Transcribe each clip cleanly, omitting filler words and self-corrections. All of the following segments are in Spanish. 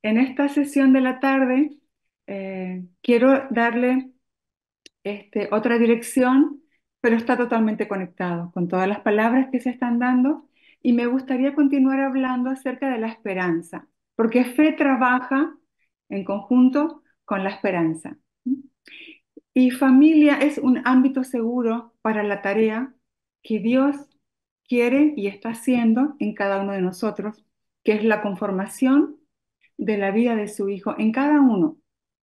En esta sesión de la tarde quiero darle otra dirección, pero está totalmente conectado con todas las palabras que se están dando y me gustaría continuar hablando acerca de la esperanza, porque fe trabaja en conjunto con la esperanza. Y familia es un ámbito seguro para la tarea que Dios quiere y está haciendo en cada uno de nosotros, que es la conformación de la vida de su Hijo en cada uno,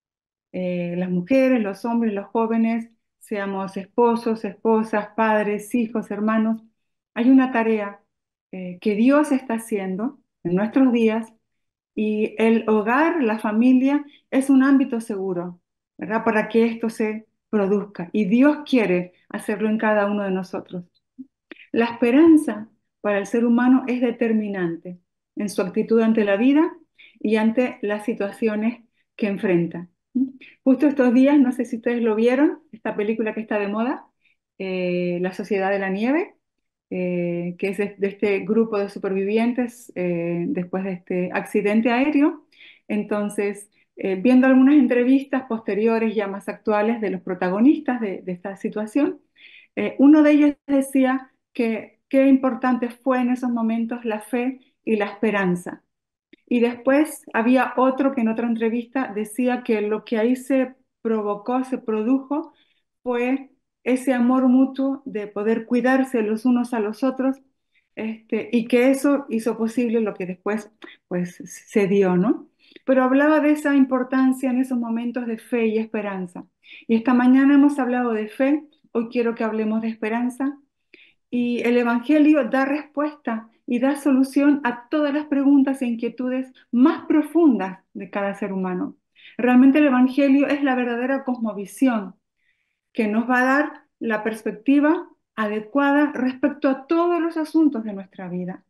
las mujeres, los hombres, los jóvenes, seamos esposos, esposas, padres, hijos, hermanos. Hay una tarea que Dios está haciendo en nuestros días y el hogar, la familia, es un ámbito seguro, ¿verdad? Para que esto se produzca. Y Dios quiere hacerlo en cada uno de nosotros. La esperanza para el ser humano es determinante en su actitud ante la vida y ante las situaciones que enfrenta. Justo estos días, no sé si ustedes lo vieron, esta película que está de moda, La Sociedad de la Nieve, que es de este grupo de supervivientes después de este accidente aéreo. Entonces, viendo algunas entrevistas posteriores, ya más actuales, de los protagonistas de esta situación, uno de ellos decía que qué importante fue en esos momentos la fe y la esperanza. Y después había otro que en otra entrevista decía que lo que ahí se provocó, se produjo, fue ese amor mutuo de poder cuidarse los unos a los otros, y que eso hizo posible lo que después pues se dio, ¿no? Pero hablaba de esa importancia en esos momentos de fe y esperanza. Y esta mañana hemos hablado de fe, hoy quiero que hablemos de esperanza y el Evangelio da respuesta y da solución a todas las preguntas e inquietudes más profundas de cada ser humano. Realmente el Evangelio es la verdadera cosmovisión que nos va a dar la perspectiva adecuada respecto a todos los asuntos de nuestra vida.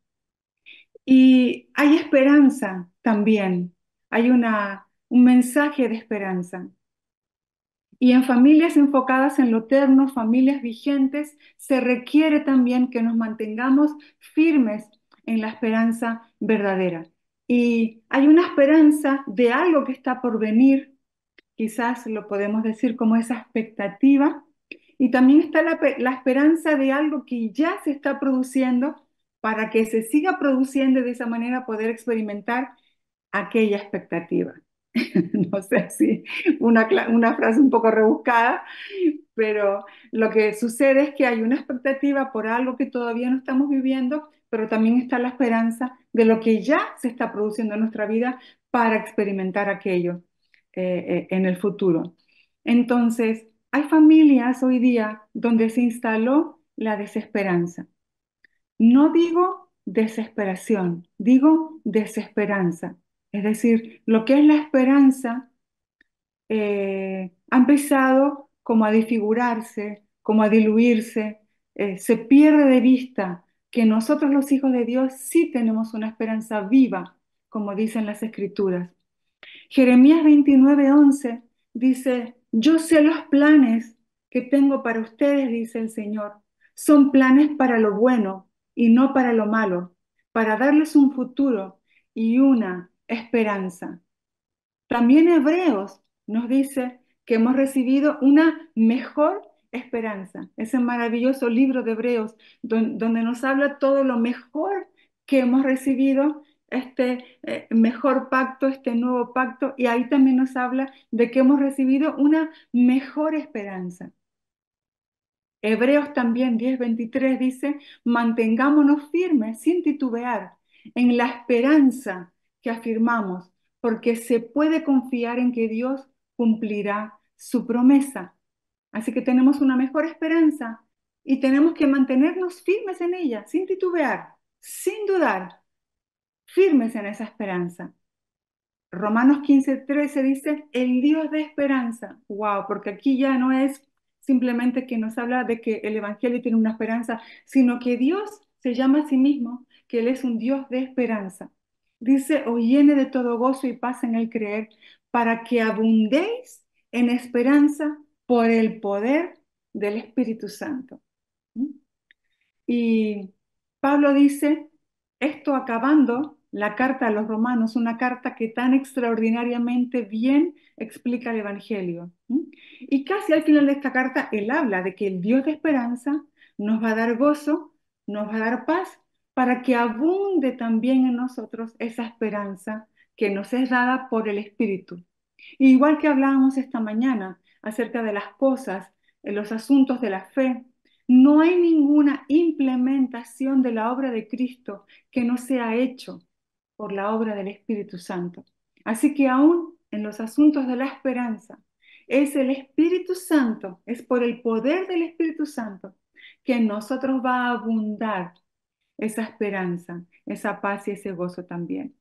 Y hay esperanza también, hay un mensaje de esperanza. Y en familias enfocadas en lo eterno, familias vigentes, se requiere también que nos mantengamos firmes en la esperanza verdadera. Y hay una esperanza de algo que está por venir, quizás lo podemos decir como esa expectativa, y también está la esperanza de algo que ya se está produciendo para que se siga produciendo y de esa manera poder experimentar aquella expectativa. No sé si una frase un poco rebuscada, pero lo que sucede es que hay una expectativa por algo que todavía no estamos viviendo, pero también está la esperanza de lo que ya se está produciendo en nuestra vida para experimentar aquello en el futuro. Entonces, hay familias hoy día donde se instaló la desesperanza. No digo desesperación, digo desesperanza. Es decir, lo que es la esperanza ha empezado como a desfigurarse, como a diluirse, se pierde de vista que nosotros los hijos de Dios sí tenemos una esperanza viva, como dicen las Escrituras. Jeremías 29:11 dice, yo sé los planes que tengo para ustedes, dice el Señor. Son planes para lo bueno y no para lo malo, para darles un futuro y una esperanza. También Hebreos nos dice que hemos recibido una mejor esperanza. Ese maravilloso libro de Hebreos donde nos habla todo lo mejor que hemos recibido, este mejor pacto, este nuevo pacto, y ahí también nos habla de que hemos recibido una mejor esperanza. Hebreos también 10:23 dice, mantengámonos firmes sin titubear en la esperanza que afirmamos, porque se puede confiar en que Dios cumplirá su promesa. Así que tenemos una mejor esperanza y tenemos que mantenernos firmes en ella, sin titubear, sin dudar, firmes en esa esperanza. Romanos 15:13 dice, el Dios de esperanza. Wow, porque aquí ya no es simplemente que nos habla de que el Evangelio tiene una esperanza, sino que Dios se llama a sí mismo, que Él es un Dios de esperanza. Dice, os llene de todo gozo y paz en el creer, para que abundéis en esperanza por el poder del Espíritu Santo. ¿Mm? Y Pablo dice, esto acabando la carta a los romanos, una carta que tan extraordinariamente bien explica el Evangelio. ¿M? Y casi al final de esta carta, él habla de que el Dios de esperanza nos va a dar gozo, nos va a dar paz, para que abunde también en nosotros esa esperanza que nos es dada por el Espíritu. Igual que hablábamos esta mañana acerca de las cosas, en los asuntos de la fe, no hay ninguna implementación de la obra de Cristo que no sea hecho por la obra del Espíritu Santo. Así que aún en los asuntos de la esperanza, es el Espíritu Santo, es por el poder del Espíritu Santo que en nosotros va a abundar esa esperanza, esa paz y ese gozo también.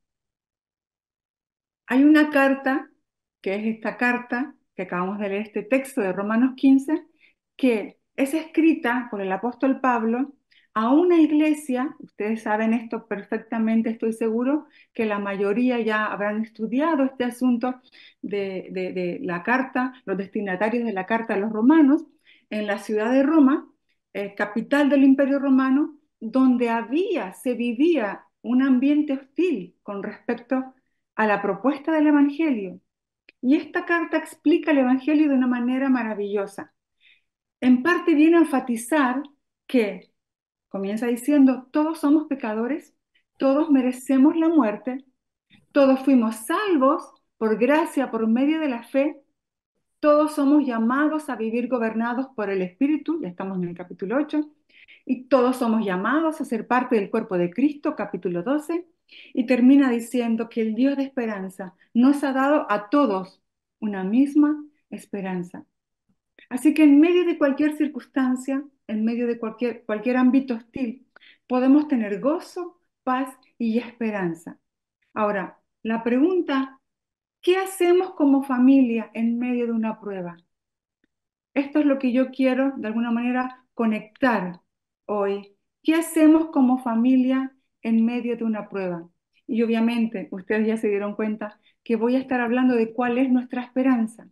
Hay una carta, que es esta carta que acabamos de leer, este texto de Romanos 15, que es escrita por el apóstol Pablo a una iglesia. Ustedes saben esto perfectamente, estoy seguro que la mayoría ya habrán estudiado este asunto de la carta, los destinatarios de la carta a los romanos, en la ciudad de Roma, capital del Imperio Romano, donde se vivía un ambiente hostil con respecto a la propuesta del Evangelio. Y esta carta explica el Evangelio de una manera maravillosa. En parte viene a enfatizar que, comienza diciendo, todos somos pecadores, todos merecemos la muerte, todos fuimos salvos por gracia, por medio de la fe, todos somos llamados a vivir gobernados por el Espíritu, ya estamos en el capítulo 8, y todos somos llamados a ser parte del cuerpo de Cristo, capítulo 12, y termina diciendo que el Dios de esperanza nos ha dado a todos una misma esperanza. Así que en medio de cualquier circunstancia, en medio de cualquier ámbito hostil, podemos tener gozo, paz y esperanza. Ahora, la pregunta, ¿qué hacemos como familia en medio de una prueba? Esto es lo que yo quiero, de alguna manera, conectar hoy. ¿Qué hacemos como familia en medio de una prueba? Y obviamente, ustedes ya se dieron cuenta que voy a estar hablando de cuál es nuestra esperanza.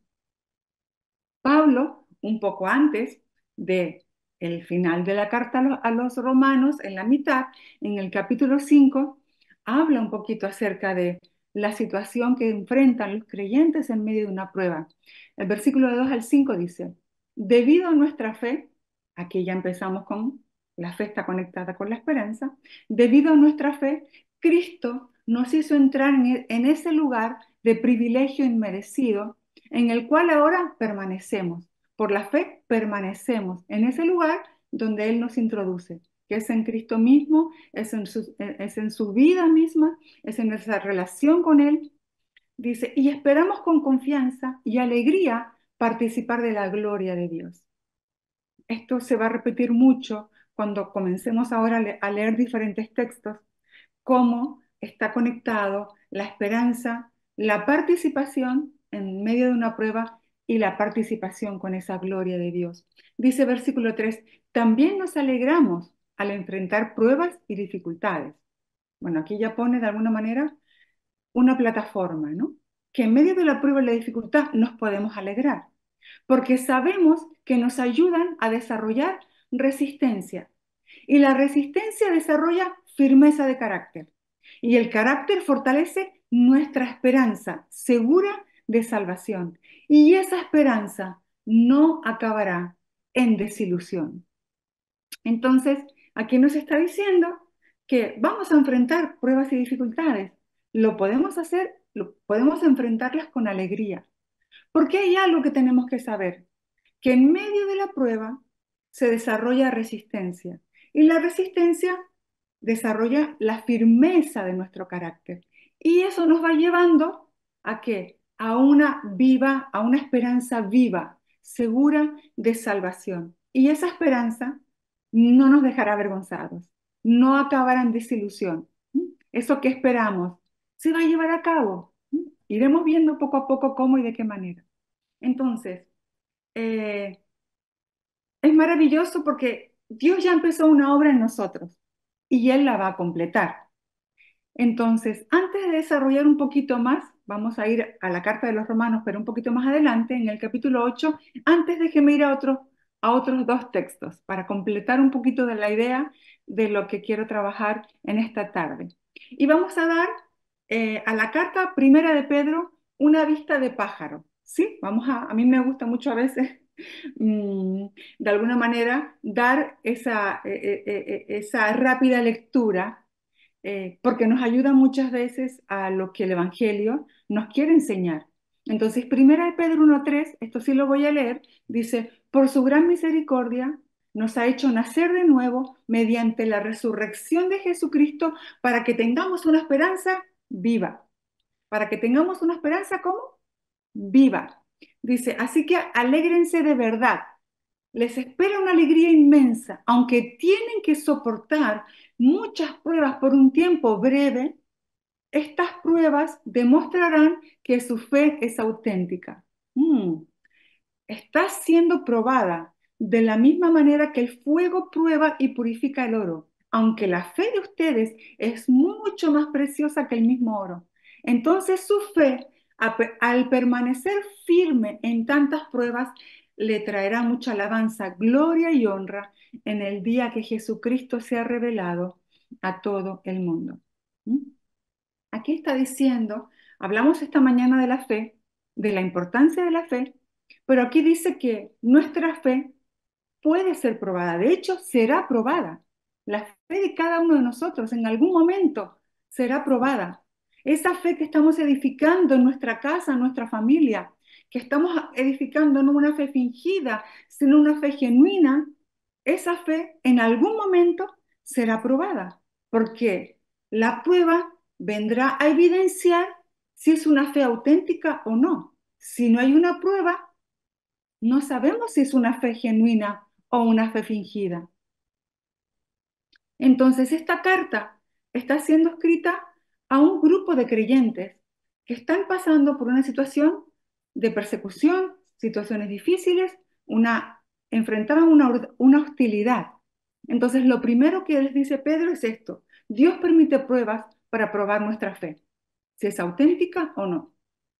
Pablo, un poco antes de el final de la carta a los romanos, en la mitad, en el capítulo 5, habla un poquito acerca de la situación que enfrentan los creyentes en medio de una prueba. El versículo de 2 al 5 dice, debido a nuestra fe, aquí ya empezamos con la fe está conectada con la esperanza, debido a nuestra fe, Cristo nos hizo entrar en ese lugar de privilegio inmerecido en el cual ahora permanecemos. Por la fe permanecemos en ese lugar donde Él nos introduce, que es en Cristo mismo, es en su vida misma, es en esa relación con Él. Dice, y esperamos con confianza y alegría participar de la gloria de Dios. Esto se va a repetir mucho cuando comencemos ahora a leer diferentes textos, cómo está conectado la esperanza, la participación en medio de una prueba y la participación con esa gloria de Dios. Dice versículo 3, también nos alegramos al enfrentar pruebas y dificultades. Bueno, aquí ya pone de alguna manera una plataforma, ¿no? Que en medio de la prueba y la dificultad nos podemos alegrar, porque sabemos que nos ayudan a desarrollar resistencia. Y la resistencia desarrolla firmeza de carácter. Y el carácter fortalece nuestra esperanza segura de salvación. Y esa esperanza no acabará en desilusión. Entonces, aquí nos está diciendo que vamos a enfrentar pruebas y dificultades. Lo podemos hacer, podemos enfrentarlas con alegría. Porque hay algo que tenemos que saber, que en medio de la prueba se desarrolla resistencia y la resistencia desarrolla la firmeza de nuestro carácter. Y eso nos va llevando ¿a qué? A una esperanza viva, segura de salvación. Y esa esperanza no nos dejará avergonzados, no acabará en desilusión. Eso que esperamos se va a llevar a cabo. Iremos viendo poco a poco cómo y de qué manera. Entonces, eh, es maravilloso porque Dios ya empezó una obra en nosotros y Él la va a completar. Entonces, antes de desarrollar un poquito más, vamos a ir a la carta de los Romanos, pero un poquito más adelante, en el capítulo 8. Antes déjeme ir a otros dos textos para completar un poquito de la idea de lo que quiero trabajar en esta tarde. Y vamos a dar a la carta primera de Pedro una vista de pájaro, ¿sí? A mí me gusta mucho a veces mm, de alguna manera dar esa rápida lectura porque nos ayuda muchas veces a lo que el Evangelio nos quiere enseñar. Entonces, primera de Pedro 1:3, esto sí lo voy a leer, dice, por su gran misericordia nos ha hecho nacer de nuevo mediante la resurrección de Jesucristo para que tengamos una esperanza viva. Para que tengamos una esperanza como viva. Dice, así que alégrense de verdad. Les espera una alegría inmensa, aunque tienen que soportar muchas pruebas por un tiempo breve. Estas pruebas demostrarán que su fe es auténtica. Mm, Está siendo probada de la misma manera que el fuego prueba y purifica el oro, aunque la fe de ustedes es mucho más preciosa que el mismo oro. Entonces su fe, al permanecer firme en tantas pruebas, le traerá mucha alabanza, gloria y honra en el día que Jesucristo sea revelado a todo el mundo. ¿Mm? Aquí está diciendo, hablamos esta mañana de la fe, de la importancia de la fe, pero aquí dice que nuestra fe puede ser probada, de hecho será probada. La fe de cada uno de nosotros en algún momento será probada. Esa fe que estamos edificando en nuestra casa, en nuestra familia, que estamos edificando no una fe fingida, sino una fe genuina, esa fe en algún momento será probada, porque la prueba vendrá a evidenciar si es una fe auténtica o no. Si no hay una prueba, no sabemos si es una fe genuina o una fe fingida. Entonces, esta carta está siendo escrita a un grupo de creyentes que están pasando por una situación de persecución, situaciones difíciles, enfrentaban una hostilidad. Entonces, lo primero que les dice Pedro es esto: Dios permite pruebas para probar nuestra fe, si es auténtica o no.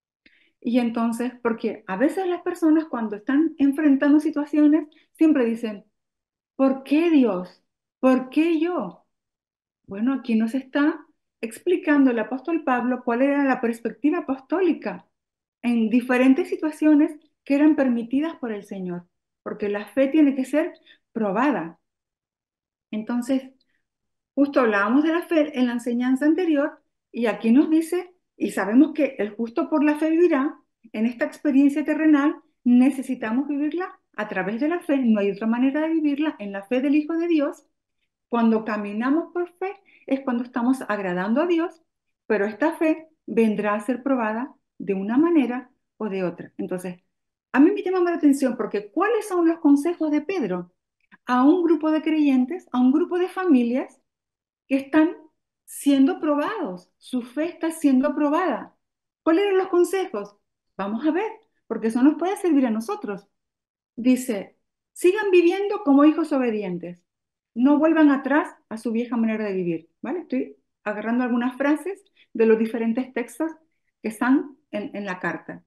Y entonces, porque a veces las personas cuando están enfrentando situaciones siempre dicen, ¿por qué Dios? ¿Por qué yo? Bueno, aquí nos está explicando el apóstol Pablo cuál era la perspectiva apostólica en diferentes situaciones que eran permitidas por el Señor, porque la fe tiene que ser probada. Entonces, justo hablábamos de la fe en la enseñanza anterior y aquí nos dice, y sabemos que el justo por la fe vivirá, en esta experiencia terrenal necesitamos vivirla a través de la fe, no hay otra manera de vivirla en la fe del Hijo de Dios. Cuando caminamos por fe es cuando estamos agradando a Dios, pero esta fe vendrá a ser probada de una manera o de otra. Entonces, a mí me llama la atención porque ¿cuáles son los consejos de Pedro a un grupo de creyentes, a un grupo de familias que están siendo probados? Su fe está siendo probada. ¿Cuáles eran los consejos? Vamos a ver, porque eso nos puede servir a nosotros. Dice, sigan viviendo como hijos obedientes. No vuelvan atrás a su vieja manera de vivir, ¿vale? Estoy agarrando algunas frases de los diferentes textos que están en la carta.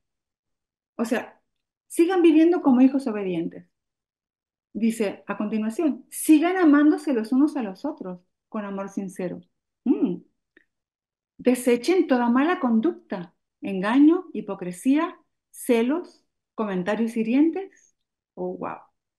O sea, sigan viviendo como hijos obedientes. Dice a continuación, sigan amándose los unos a los otros con amor sincero. Mm. Desechen toda mala conducta, engaño, hipocresía, celos, comentarios hirientes. Oh, wow.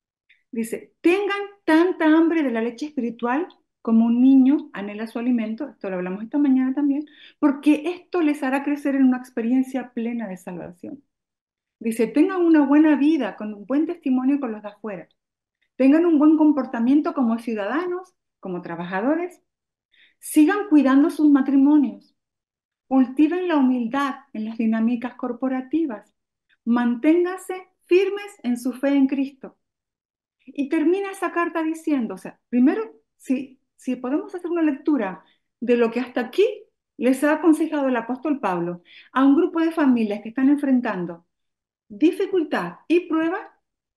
Dice, tengan tanta hambre de la leche espiritual como un niño anhela su alimento, esto lo hablamos esta mañana también, porque esto les hará crecer en una experiencia plena de salvación. Dice, tengan una buena vida, con un buen testimonio con los de afuera. Tengan un buen comportamiento como ciudadanos, como trabajadores. Sigan cuidando sus matrimonios. Cultiven la humildad en las dinámicas corporativas. Manténganse firmes en su fe en Cristo. Y termina esa carta diciendo, o sea, primero, si podemos hacer una lectura de lo que hasta aquí les ha aconsejado el apóstol Pablo a un grupo de familias que están enfrentando dificultad y prueba,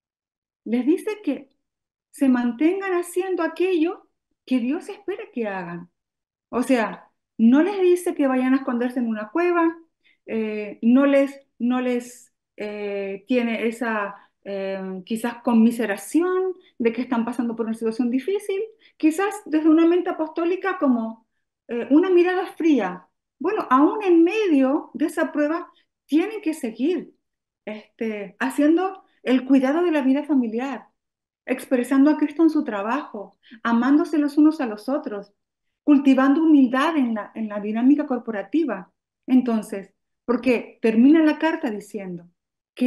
les dice que se mantengan haciendo aquello que Dios espera que hagan. O sea, no les dice que vayan a esconderse en una cueva, no les tiene quizás conmiseración de que están pasando por una situación difícil, quizás desde una mente apostólica como una mirada fría. Bueno, aún en medio de esa prueba, tienen que seguir haciendo el cuidado de la vida familiar, expresando a Cristo en su trabajo, amándose los unos a los otros, cultivando humildad en la dinámica corporativa. Entonces, porque termina la carta diciendo que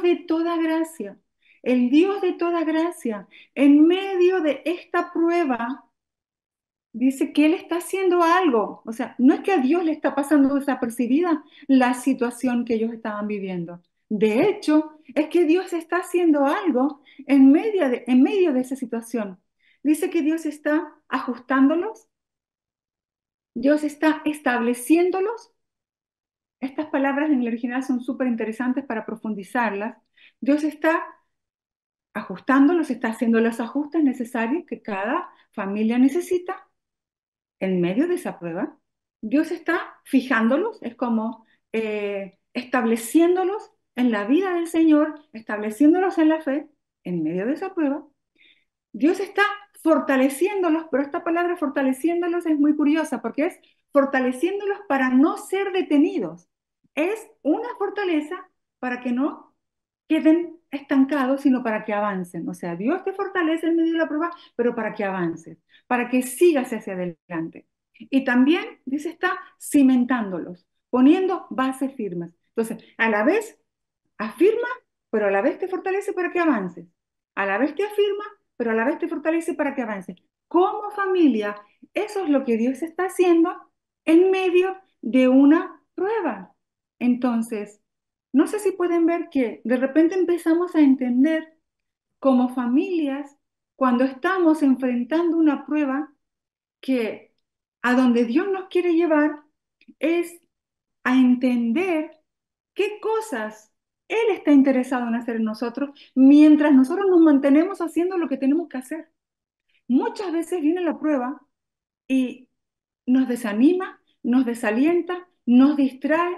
el Dios de toda gracia, en medio de esta prueba, dice que Él está haciendo algo. O sea, no es que a Dios le está pasando desapercibida la situación que ellos estaban viviendo. De hecho, es que Dios está haciendo algo en medio de esa situación. Dice que Dios está ajustándolos, Dios está estableciéndolos. Estas palabras en el original son súper interesantes para profundizarlas. Dios está ajustándolos, está haciendo los ajustes necesarios que cada familia necesita en medio de esa prueba. Dios está fijándolos, es como estableciéndolos en la vida del Señor, estableciéndolos en la fe en medio de esa prueba. Dios está fortaleciéndolos, pero esta palabra fortaleciéndolos es muy curiosa porque es fortaleciéndolos para no ser detenidos. Es una fortaleza para que no queden estancados, sino para que avancen. O sea, Dios te fortalece en medio de la prueba, pero para que avances, para que sigas hacia adelante. Y también, dice, está cimentándolos, poniendo bases firmes. Entonces, a la vez afirma, pero a la vez te fortalece para que avances. A la vez te afirma, pero a la vez te fortalece para que avances. Como familia, eso es lo que Dios está haciendo en medio de una prueba. Entonces, no sé si pueden ver que de repente empezamos a entender como familias cuando estamos enfrentando una prueba que a donde Dios nos quiere llevar es a entender qué cosas Él está interesado en hacer en nosotros mientras nosotros nos mantenemos haciendo lo que tenemos que hacer. Muchas veces viene la prueba y nos desanima, nos desalienta, nos distrae,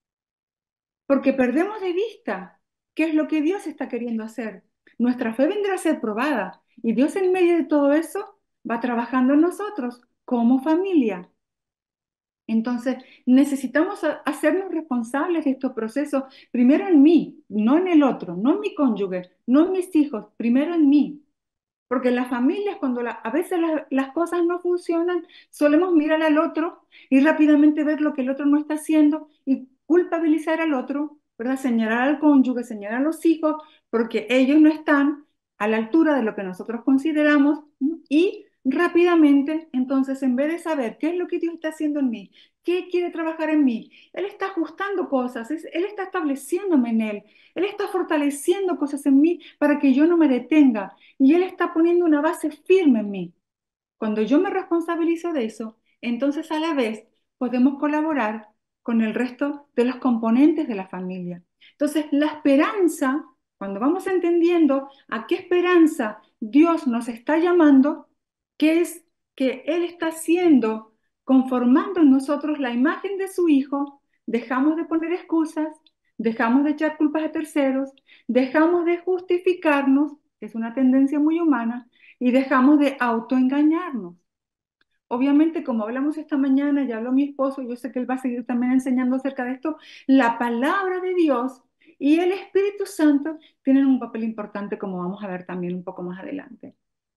porque perdemos de vista qué es lo que Dios está queriendo hacer. Nuestra fe vendrá a ser probada y Dios en medio de todo eso va trabajando en nosotros como familia. Entonces, necesitamos hacernos responsables de estos procesos, primero en mí, no en el otro, no en mi cónyuge, no en mis hijos, primero en mí. Porque en las familias, cuando a veces las cosas no funcionan, solemos mirar al otro y rápidamente ver lo que el otro no está haciendo y culpabilizar al otro, ¿verdad? Señalar al cónyuge, señalar a los hijos, porque ellos no están a la altura de lo que nosotros consideramos, ¿no? Y rápidamente, entonces, en vez de saber qué es lo que Dios está haciendo en mí, qué quiere trabajar en mí, Él está ajustando cosas, Él está estableciéndome en Él está fortaleciendo cosas en mí para que yo no me detenga y Él está poniendo una base firme en mí. Cuando yo me responsabilizo de eso, entonces a la vez podemos colaborar con el resto de los componentes de la familia. Entonces, la esperanza, cuando vamos entendiendo a qué esperanza Dios nos está llamando, que es que Él está haciendo, conformando en nosotros la imagen de su Hijo, dejamos de poner excusas, dejamos de echar culpas a terceros, dejamos de justificarnos, que es una tendencia muy humana, y dejamos de autoengañarnos. Obviamente, como hablamos esta mañana, ya habló mi esposo, yo sé que él va a seguir también enseñando acerca de esto, la palabra de Dios y el Espíritu Santo tienen un papel importante, como vamos a ver también un poco más adelante.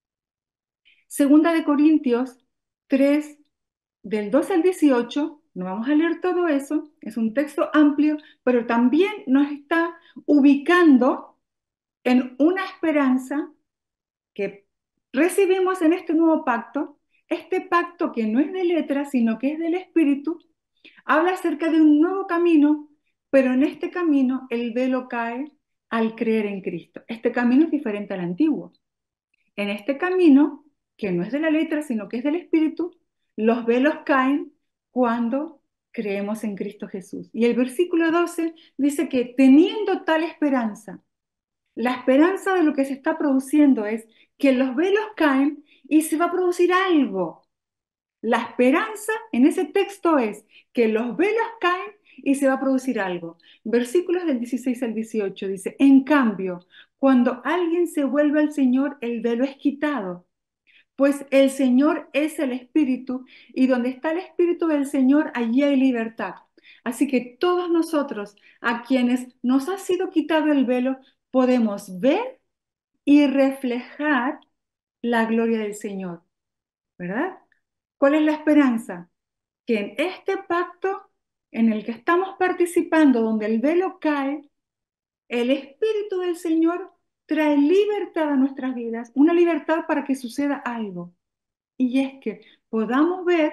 Segunda de Corintios 3 del 12 al 18, no vamos a leer todo eso, es un texto amplio, pero también nos está ubicando en una esperanza que recibimos en este nuevo pacto, este pacto que no es de letra, sino que es del Espíritu, habla acerca de un nuevo camino, pero en este camino el velo cae al creer en Cristo. Este camino es diferente al antiguo. En este camino, que no es de la letra, sino que es del Espíritu, los velos caen cuando creemos en Cristo Jesús. Y el versículo 12 dice que teniendo tal esperanza, la esperanza de lo que se está produciendo es que los velos caen y se va a producir algo. La esperanza en ese texto es que los velos caen y se va a producir algo. Versículos del 16 al 18 dice, en cambio, cuando alguien se vuelve al Señor, el velo es quitado. Pues el Señor es el Espíritu y donde está el Espíritu del Señor, allí hay libertad. Así que todos nosotros, a quienes nos ha sido quitado el velo, podemos ver y reflejar la gloria del Señor, ¿verdad? ¿Cuál es la esperanza? Que en este pacto en el que estamos participando, donde el velo cae, el Espíritu del Señor trae libertad a nuestras vidas, una libertad para que suceda algo. Y es que podamos ver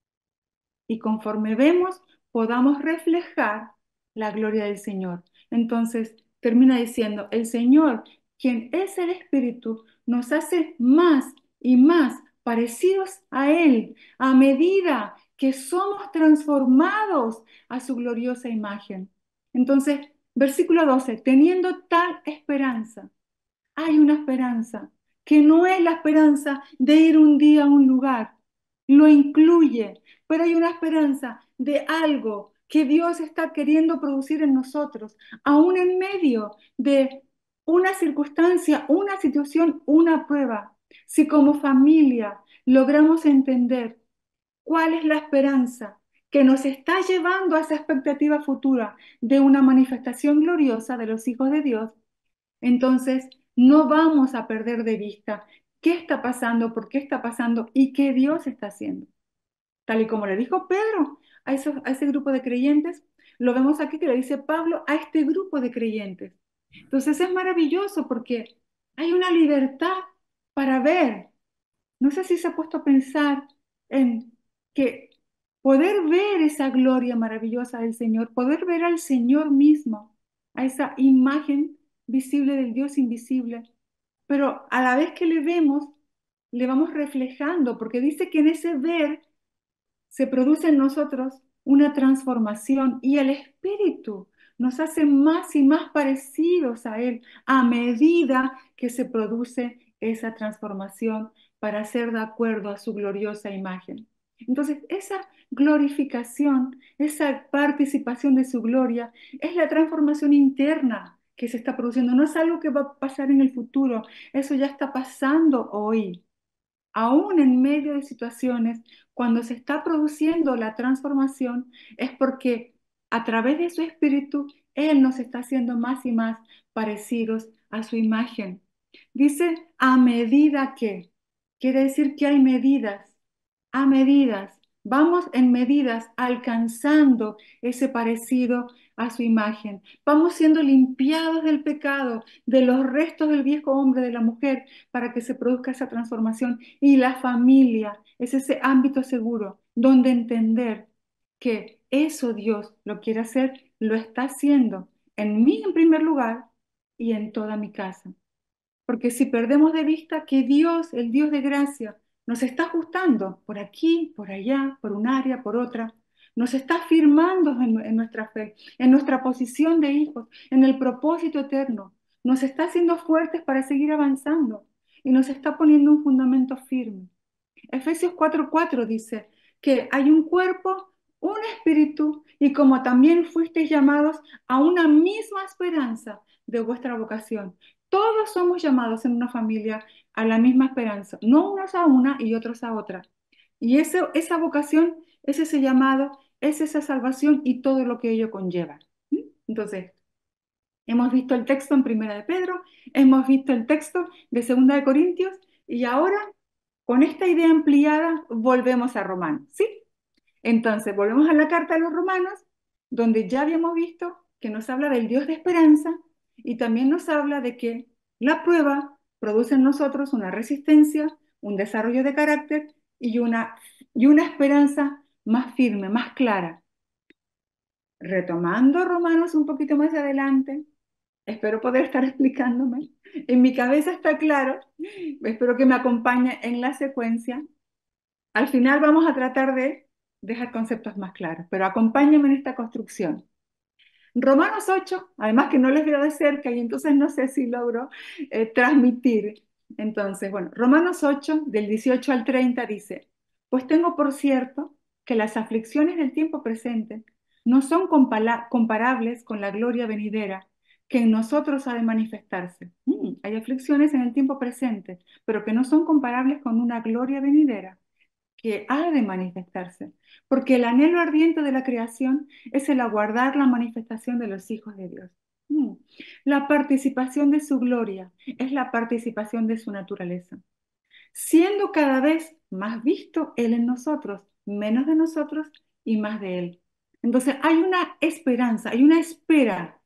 y conforme vemos, podamos reflejar la gloria del Señor. Entonces, termina diciendo, el Señor, quien es el Espíritu, nos hace más y más parecidos a Él a medida que somos transformados a su gloriosa imagen. Entonces, versículo 12, teniendo tal esperanza, hay una esperanza que no es la esperanza de ir un día a un lugar, lo incluye, pero hay una esperanza de algo que Dios está queriendo producir en nosotros, aún en medio de una circunstancia, una situación, una prueba. Si como familia logramos entender cuál es la esperanza que nos está llevando a esa expectativa futura de una manifestación gloriosa de los hijos de Dios, entonces, no vamos a perder de vista qué está pasando, por qué está pasando y qué Dios está haciendo. Tal y como le dijo Pedro a ese grupo de creyentes, lo vemos aquí que le dice Pablo a este grupo de creyentes. Entonces es maravilloso porque hay una libertad para ver. No sé si se ha puesto a pensar en que poder ver esa gloria maravillosa del Señor, poder ver al Señor mismo, a esa imagen visible del Dios invisible, pero a la vez que le vemos, le vamos reflejando, porque dice que en ese ver se produce en nosotros una transformación y el Espíritu nos hace más y más parecidos a Él a medida que se produce esa transformación para ser de acuerdo a su gloriosa imagen. Entonces, esa glorificación, esa participación de su gloria, es la transformación interna que se está produciendo. No es algo que va a pasar en el futuro, eso ya está pasando hoy aún en medio de situaciones, cuando se está produciendo la transformación, es porque a través de su espíritu, Él nos está haciendo más y más parecidos a su imagen. Dice a medida que, quiere decir que hay medidas, a medidas. Vamos en medidas alcanzando ese parecido a su imagen. Vamos siendo limpiados del pecado, de los restos del viejo hombre, de la mujer, para que se produzca esa transformación. Y la familia es ese ámbito seguro donde entender que eso Dios lo quiere hacer, lo está haciendo en mí en primer lugar y en toda mi casa. Porque si perdemos de vista que Dios, el Dios de gracia, nos está ajustando por aquí, por allá, por un área, por otra, nos está afirmando en nuestra fe, en nuestra posición de hijos, en el propósito eterno, nos está haciendo fuertes para seguir avanzando y nos está poniendo un fundamento firme. Efesios 4:4 dice que hay un cuerpo, un espíritu, y como también fuisteis llamados a una misma esperanza de vuestra vocación. Todos somos llamados en una familia a la misma esperanza, no unos a una y otros a otra. Y esa vocación es ese llamado, es esa salvación y todo lo que ello conlleva. ¿Mm? Entonces, hemos visto el texto en Primera de Pedro, hemos visto el texto de Segunda de Corintios y ahora con esta idea ampliada volvemos a Romanos, ¿sí? Entonces volvemos a la carta a los Romanos, donde ya habíamos visto que nos habla del Dios de esperanza y también nos habla de que la prueba produce en nosotros una resistencia, un desarrollo de carácter y una esperanza más firme, más clara. Retomando Romanos un poquito más adelante, espero poder estar explicándome. En mi cabeza está claro. Espero que me acompañe en la secuencia. Al final vamos a tratar de dejar conceptos más claros, pero acompáñenme en esta construcción. Romanos 8, además que no les veo de cerca y entonces no sé si logro transmitir. Entonces, bueno, Romanos 8, del 18 al 30 dice, pues tengo por cierto que las aflicciones del tiempo presente no son comparables con la gloria venidera que en nosotros ha de manifestarse. Hay aflicciones en el tiempo presente, pero que no son comparables con una gloria venidera que ha de manifestarse, porque el anhelo ardiente de la creación es el aguardar la manifestación de los hijos de Dios. Mm. La participación de su gloria es la participación de su naturaleza, siendo cada vez más visto Él en nosotros, menos de nosotros y más de Él. Entonces hay una esperanza, hay una espera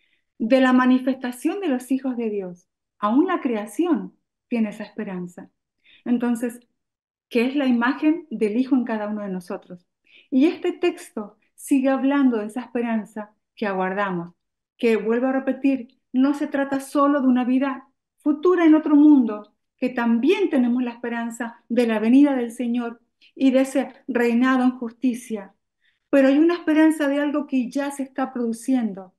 de la manifestación de los hijos de Dios. Aún la creación tiene esa esperanza. Entonces, que es la imagen del Hijo en cada uno de nosotros. Y este texto sigue hablando de esa esperanza que aguardamos, que vuelvo a repetir, no se trata solo de una vida futura en otro mundo, que también tenemos la esperanza de la venida del Señor y de ese reinado en justicia, pero hay una esperanza de algo que ya se está produciendo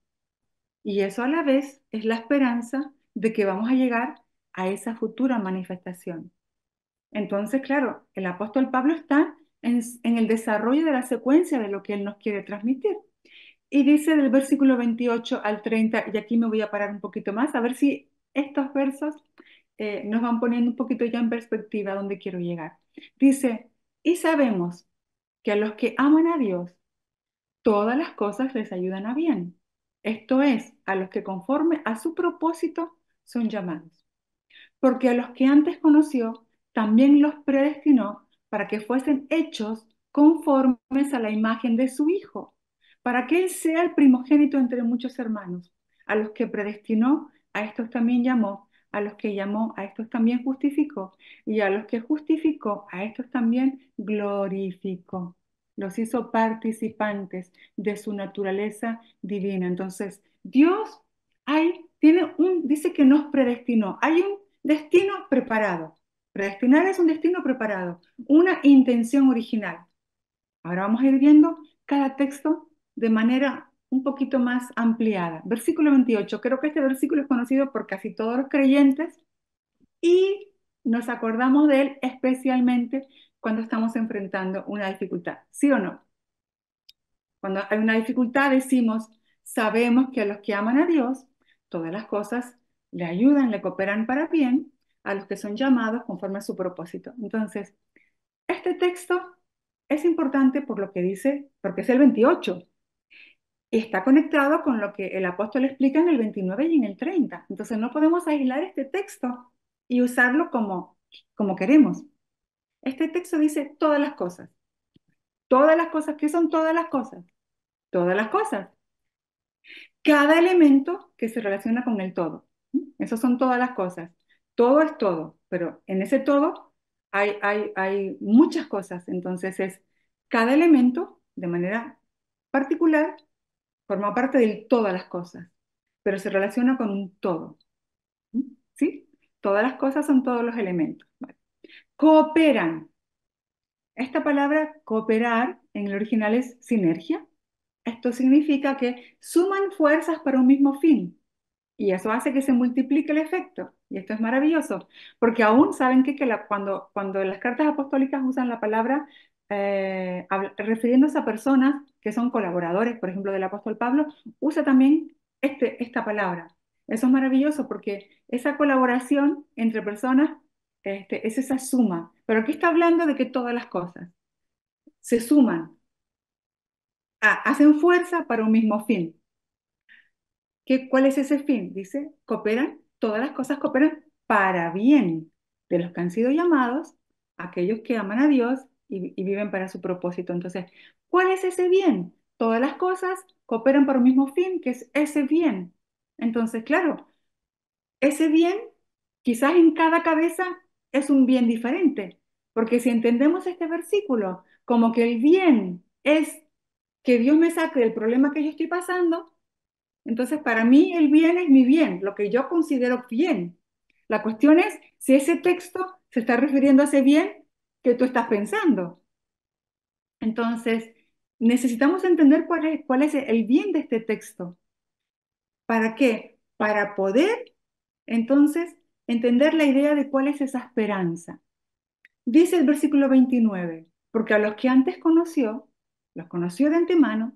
y eso a la vez es la esperanza de que vamos a llegar a esa futura manifestación. Entonces, claro, el apóstol Pablo está en el desarrollo de la secuencia de lo que él nos quiere transmitir. Y dice del versículo 28 al 30, y aquí me voy a parar un poquito más, a ver si estos versos nos van poniendo un poquito ya en perspectiva a dónde quiero llegar. Dice, y sabemos que a los que aman a Dios, todas las cosas les ayudan a bien. Esto es, a los que conforme a su propósito son llamados porque a los que antes conoció, también los predestinó para que fuesen hechos conformes a la imagen de su Hijo, para que Él sea el primogénito entre muchos hermanos. A los que predestinó, a estos también llamó, a los que llamó, a estos también justificó, y a los que justificó, a estos también glorificó. Los hizo participantes de su naturaleza divina. Entonces, Dios dice que nos predestinó. Hay un destino preparado. Predestinar es un destino preparado, una intención original. Ahora vamos a ir viendo cada texto de manera un poquito más ampliada. Versículo 28. Creo que este versículo es conocido por casi todos los creyentes y nos acordamos de él especialmente cuando estamos enfrentando una dificultad. ¿Sí o no? Cuando hay una dificultad decimos, sabemos que a los que aman a Dios, todas las cosas le ayudan, le cooperan para bien, a los que son llamados conforme a su propósito. Entonces, este texto es importante por lo que dice, porque es el 28, y está conectado con lo que el apóstol explica en el 29 y en el 30. Entonces, no podemos aislar este texto y usarlo como queremos. Este texto dice todas las cosas. Todas las cosas, ¿qué son todas las cosas? Todas las cosas. Cada elemento que se relaciona con el todo. Esas son todas las cosas. Todo es todo, pero en ese todo hay muchas cosas. Entonces es cada elemento de manera particular forma parte de todas las cosas, pero se relaciona con un todo. ¿Sí? Todas las cosas son todos los elementos. Vale. Cooperan. Esta palabra cooperar en el original es sinergia. Esto significa que suman fuerzas para un mismo fin. Y eso hace que se multiplique el efecto. Y esto es maravilloso, porque aún saben cuando las cartas apostólicas usan la palabra refiriéndose a personas que son colaboradores, por ejemplo, del apóstol Pablo, usa también esta palabra. Eso es maravilloso porque esa colaboración entre personas es esa suma. Pero aquí está hablando de que todas las cosas se suman, hacen fuerza para un mismo fin. ¿Cuál es ese fin? Dice, cooperan, todas las cosas cooperan para bien de los que han sido llamados, aquellos que aman a Dios y viven para su propósito. Entonces, ¿cuál es ese bien? Todas las cosas cooperan para un mismo fin, que es ese bien. Entonces, claro, ese bien quizás en cada cabeza es un bien diferente, porque si entendemos este versículo como que el bien es que Dios me saque del problema que yo estoy pasando, entonces, para mí el bien es mi bien, lo que yo considero bien. La cuestión es si ese texto se está refiriendo a ese bien que tú estás pensando. Entonces, necesitamos entender cuál es el bien de este texto. ¿Para qué? Para poder, entonces, entender la idea de cuál es esa esperanza. Dice el versículo 29, porque a los que antes conoció, los conoció de antemano,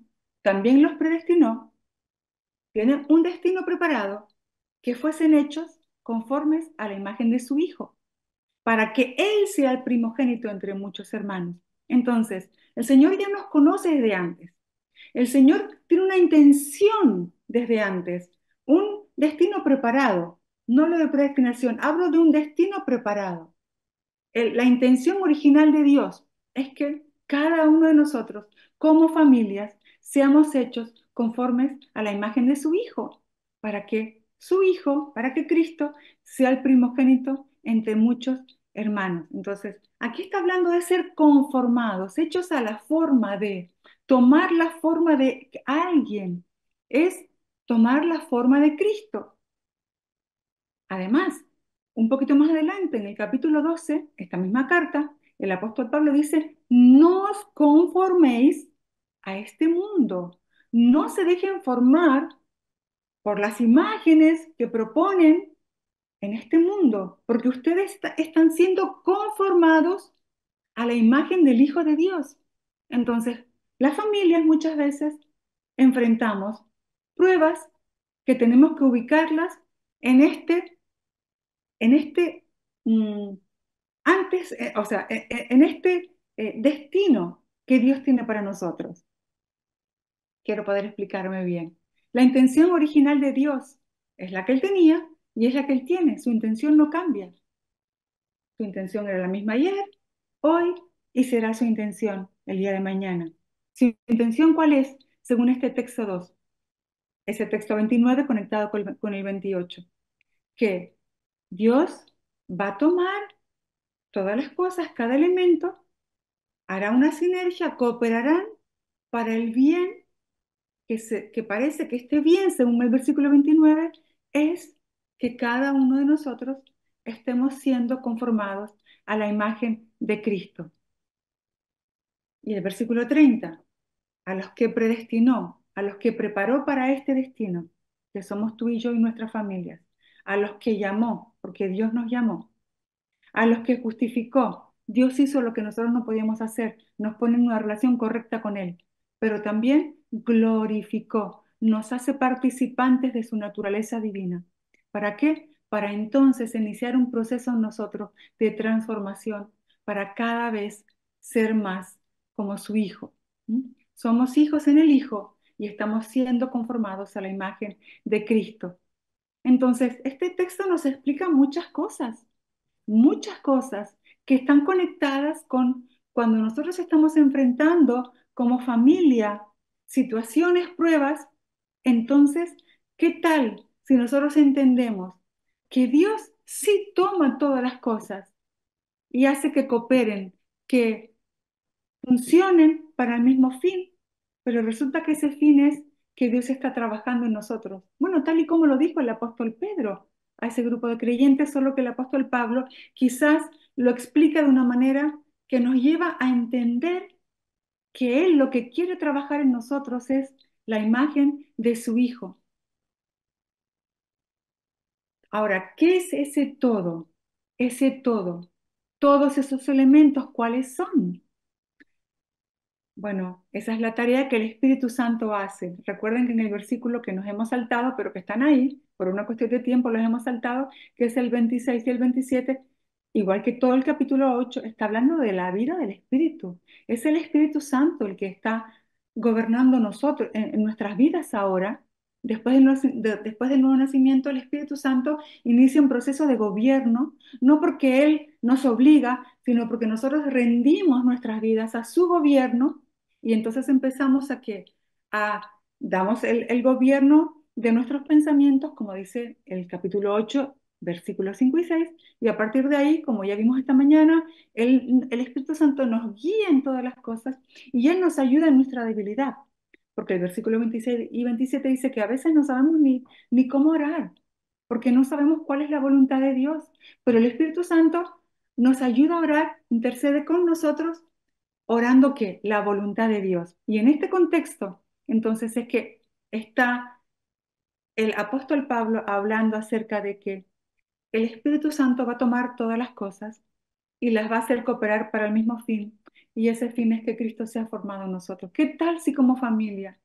también los predestinó, tienen un destino preparado, que fuesen hechos conformes a la imagen de su Hijo, para que Él sea el primogénito entre muchos hermanos. Entonces, el Señor ya nos conoce desde antes. El Señor tiene una intención desde antes, un destino preparado, no lo de predestinación, hablo de un destino preparado. La intención original de Dios es que cada uno de nosotros, como familias, seamos hechos conformes a la imagen de su Hijo, para que su Hijo, para que Cristo sea el primogénito entre muchos hermanos. Entonces, aquí está hablando de ser conformados, hechos a la forma de, tomar la forma de alguien, es tomar la forma de Cristo. Además, un poquito más adelante, en el capítulo 12, esta misma carta, el apóstol Pablo dice, no os conforméis a este mundo, no se dejen formar por las imágenes que proponen en este mundo, porque ustedes están siendo conformados a la imagen del Hijo de Dios. Entonces, las familias muchas veces enfrentamos pruebas que tenemos que ubicarlas en este, mm, antes, o sea, en este destino que Dios tiene para nosotros. Quiero poder explicarme bien. La intención original de Dios es la que Él tenía y es la que Él tiene. Su intención no cambia. Su intención era la misma ayer, hoy y será su intención el día de mañana. ¿Su intención cuál es? Según este texto 2, ese texto 29 conectado con el 28, que Dios va a tomar todas las cosas, cada elemento, hará una sinergia, cooperarán para el bien que parece que este bien, según el versículo 29, es que cada uno de nosotros estemos siendo conformados a la imagen de Cristo. Y el versículo 30, a los que predestinó, a los que preparó para este destino, que somos tú y yo y nuestras familias, a los que llamó, porque Dios nos llamó, a los que justificó. Dios hizo lo que nosotros no podíamos hacer, nos pone en una relación correcta con Él, pero también glorificó, nos hace participantes de su naturaleza divina. ¿Para qué? Para entonces iniciar un proceso en nosotros de transformación, para cada vez ser más como su Hijo. ¿Mm? Somos hijos en el Hijo y estamos siendo conformados a la imagen de Cristo. Entonces, este texto nos explica muchas cosas que están conectadas con cuando nosotros estamos enfrentando como familia situaciones, pruebas, entonces, ¿qué tal si nosotros entendemos que Dios sí toma todas las cosas y hace que cooperen, que funcionen para el mismo fin, pero resulta que ese fin es que Dios está trabajando en nosotros? Bueno, tal y como lo dijo el apóstol Pedro a ese grupo de creyentes, solo que el apóstol Pablo quizás lo explica de una manera que nos lleva a entender que Él lo que quiere trabajar en nosotros es la imagen de su Hijo. Ahora, ¿qué es ese todo? Ese todo. Todos esos elementos, ¿cuáles son? Bueno, esa es la tarea que el Espíritu Santo hace. Recuerden que en el versículo que nos hemos saltado, pero que están ahí, por una cuestión de tiempo los hemos saltado, que es el 26 y el 27, igual que todo el capítulo 8, está hablando de la vida del Espíritu. Es el Espíritu Santo el que está gobernando nosotros, en nuestras vidas ahora. Después del nuevo nacimiento, el Espíritu Santo inicia un proceso de gobierno, no porque Él nos obliga, sino porque nosotros rendimos nuestras vidas a su gobierno y entonces empezamos a que a damos el gobierno de nuestros pensamientos, como dice el capítulo 8 versículos 5 y 6, y a partir de ahí, como ya vimos esta mañana, el Espíritu Santo nos guía en todas las cosas y Él nos ayuda en nuestra debilidad, porque el versículo 26 y 27 dice que a veces no sabemos ni cómo orar, porque no sabemos cuál es la voluntad de Dios, pero el Espíritu Santo nos ayuda a orar, intercede con nosotros orando qué, la voluntad de Dios. Y en este contexto, entonces es que está el apóstol Pablo hablando acerca de que el Espíritu Santo va a tomar todas las cosas y las va a hacer cooperar para el mismo fin. Y ese fin es que Cristo sea formado en nosotros. ¿Qué tal si como familia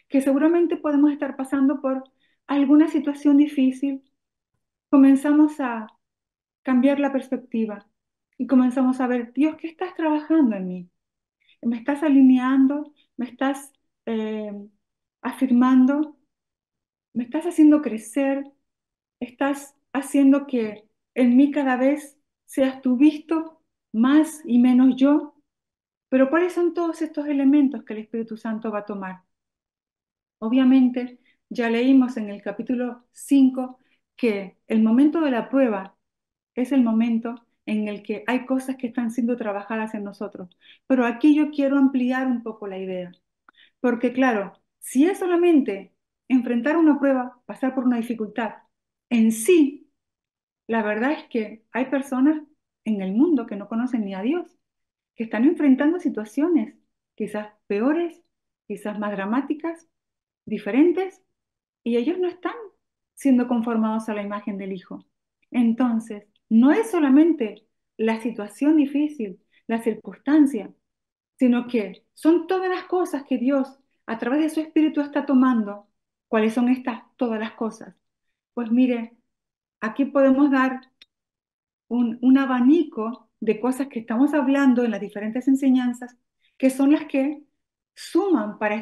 que seguramente podemos estar pasando por alguna situación difícil, comenzamos a cambiar la perspectiva y comenzamos a ver, Dios, ¿qué estás trabajando en mí? ¿Me estás alineando? ¿Me estás eh, afirmando? ¿Me estás haciendo crecer? ¿Estás haciendo que en mí cada vez seas tú visto más y menos yo? Pero ¿cuáles son todos estos elementos que el Espíritu Santo va a tomar? Obviamente, ya leímos en el capítulo 5 que el momento de la prueba es el momento en el que hay cosas que están siendo trabajadas en nosotros. Pero aquí yo quiero ampliar un poco la idea, porque claro, si es solamente enfrentar una prueba, pasar por una dificultad, en sí, la verdad es que hay personas en el mundo que no conocen ni a Dios, que están enfrentando situaciones quizás peores, quizás más dramáticas, diferentes, y ellos no están siendo conformados a la imagen del Hijo. Entonces, no es solamente la situación difícil, la circunstancia, sino que son todas las cosas que Dios a través de su Espíritu está tomando. ¿Cuáles son estas todas las cosas? Pues mire, aquí podemos dar un abanico de cosas que estamos hablando en las diferentes enseñanzas, que son las que suman para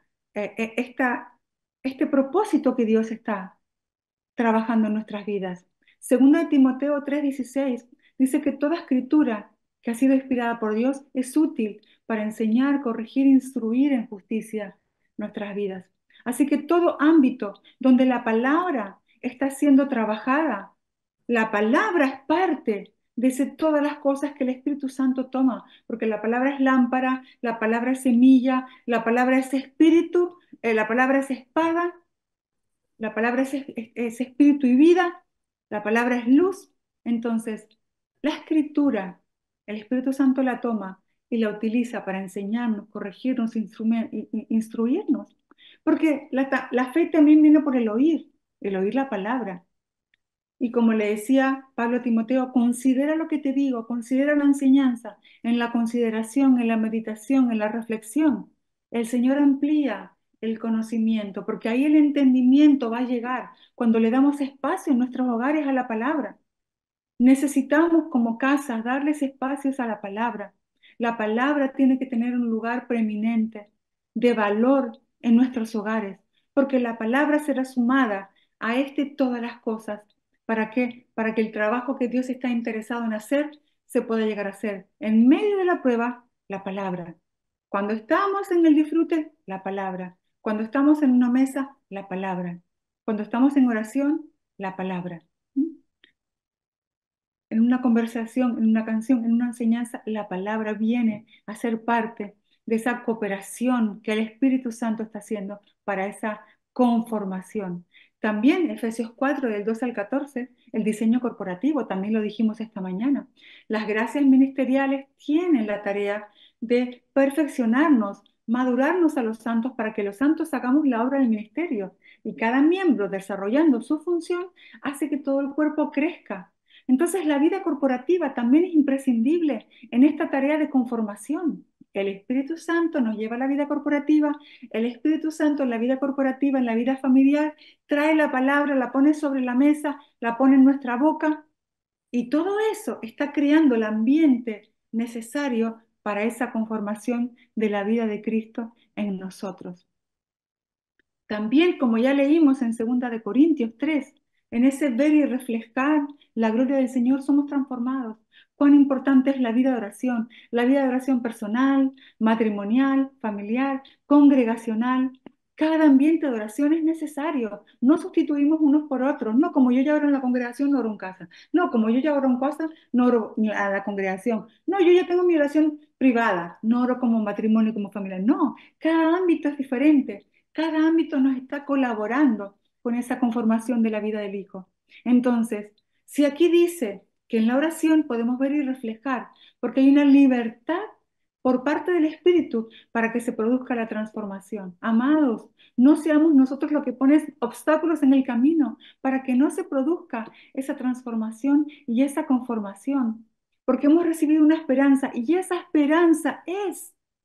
este propósito que Dios está trabajando en nuestras vidas. Segunda de Timoteo 3:16 dice que toda escritura que ha sido inspirada por Dios es útil para enseñar, corregir, instruir en justicia nuestras vidas. Así que todo ámbito donde la palabra está siendo trabajada, la palabra es parte de todas las cosas que el Espíritu Santo toma, porque la palabra es lámpara, la palabra es semilla, la palabra es espíritu, la palabra es espada, la palabra es espíritu y vida, la palabra es luz. Entonces, la escritura, el Espíritu Santo la toma y la utiliza para enseñarnos, corregirnos, instruirnos. Porque la fe también viene por el oír la palabra. Y como le decía Pablo a Timoteo, considera lo que te digo, considera la enseñanza, en la consideración, en la meditación, en la reflexión. El Señor amplía el conocimiento, porque ahí el entendimiento va a llegar cuando le damos espacio en nuestros hogares a la palabra. Necesitamos como casas darles espacios a la palabra. La palabra tiene que tener un lugar preeminente, de valor en nuestros hogares, porque la palabra será sumada a todas las cosas. ¿Para qué? Para que el trabajo que Dios está interesado en hacer se pueda llegar a hacer. En medio de la prueba, la palabra. Cuando estamos en el disfrute, la palabra. Cuando estamos en una mesa, la palabra. Cuando estamos en oración, la palabra. ¿Mm? En una conversación, en una canción, en una enseñanza, la palabra viene a ser parte de esa cooperación que el Espíritu Santo está haciendo para esa conformación. También Efesios 4, del 2 al 14, el diseño corporativo, también lo dijimos esta mañana. Las gracias ministeriales tienen la tarea de perfeccionarnos, madurarnos a los santos para que los santos hagamos la obra del ministerio. Y cada miembro desarrollando su función hace que todo el cuerpo crezca. Entonces, la vida corporativa también es imprescindible en esta tarea de conformación. El Espíritu Santo nos lleva a la vida corporativa, el Espíritu Santo en la vida corporativa, en la vida familiar, trae la palabra, la pone sobre la mesa, la pone en nuestra boca y todo eso está creando el ambiente necesario para esa conformación de la vida de Cristo en nosotros. También, como ya leímos en 2 de Corintios 3, en ese ver y reflejar la gloria del Señor somos transformados. Cuán importante es la vida de oración personal, matrimonial, familiar, congregacional. Cada ambiente de oración es necesario. No sustituimos unos por otros. No, como yo ya oro en la congregación, no oro en casa. No, como yo ya oro en casa, no oro a la congregación. No, yo ya tengo mi oración privada. No oro como matrimonio, como familia. No, cada ámbito es diferente. Cada ámbito nos está colaborando con esa conformación de la vida del Hijo. Entonces, si aquí dice que en la oración podemos ver y reflejar, porque hay una libertad por parte del Espíritu para que se produzca la transformación. Amados, no seamos nosotros los que ponen obstáculos en el camino para que no se produzca esa transformación y esa conformación, porque hemos recibido una esperanza y esa esperanza es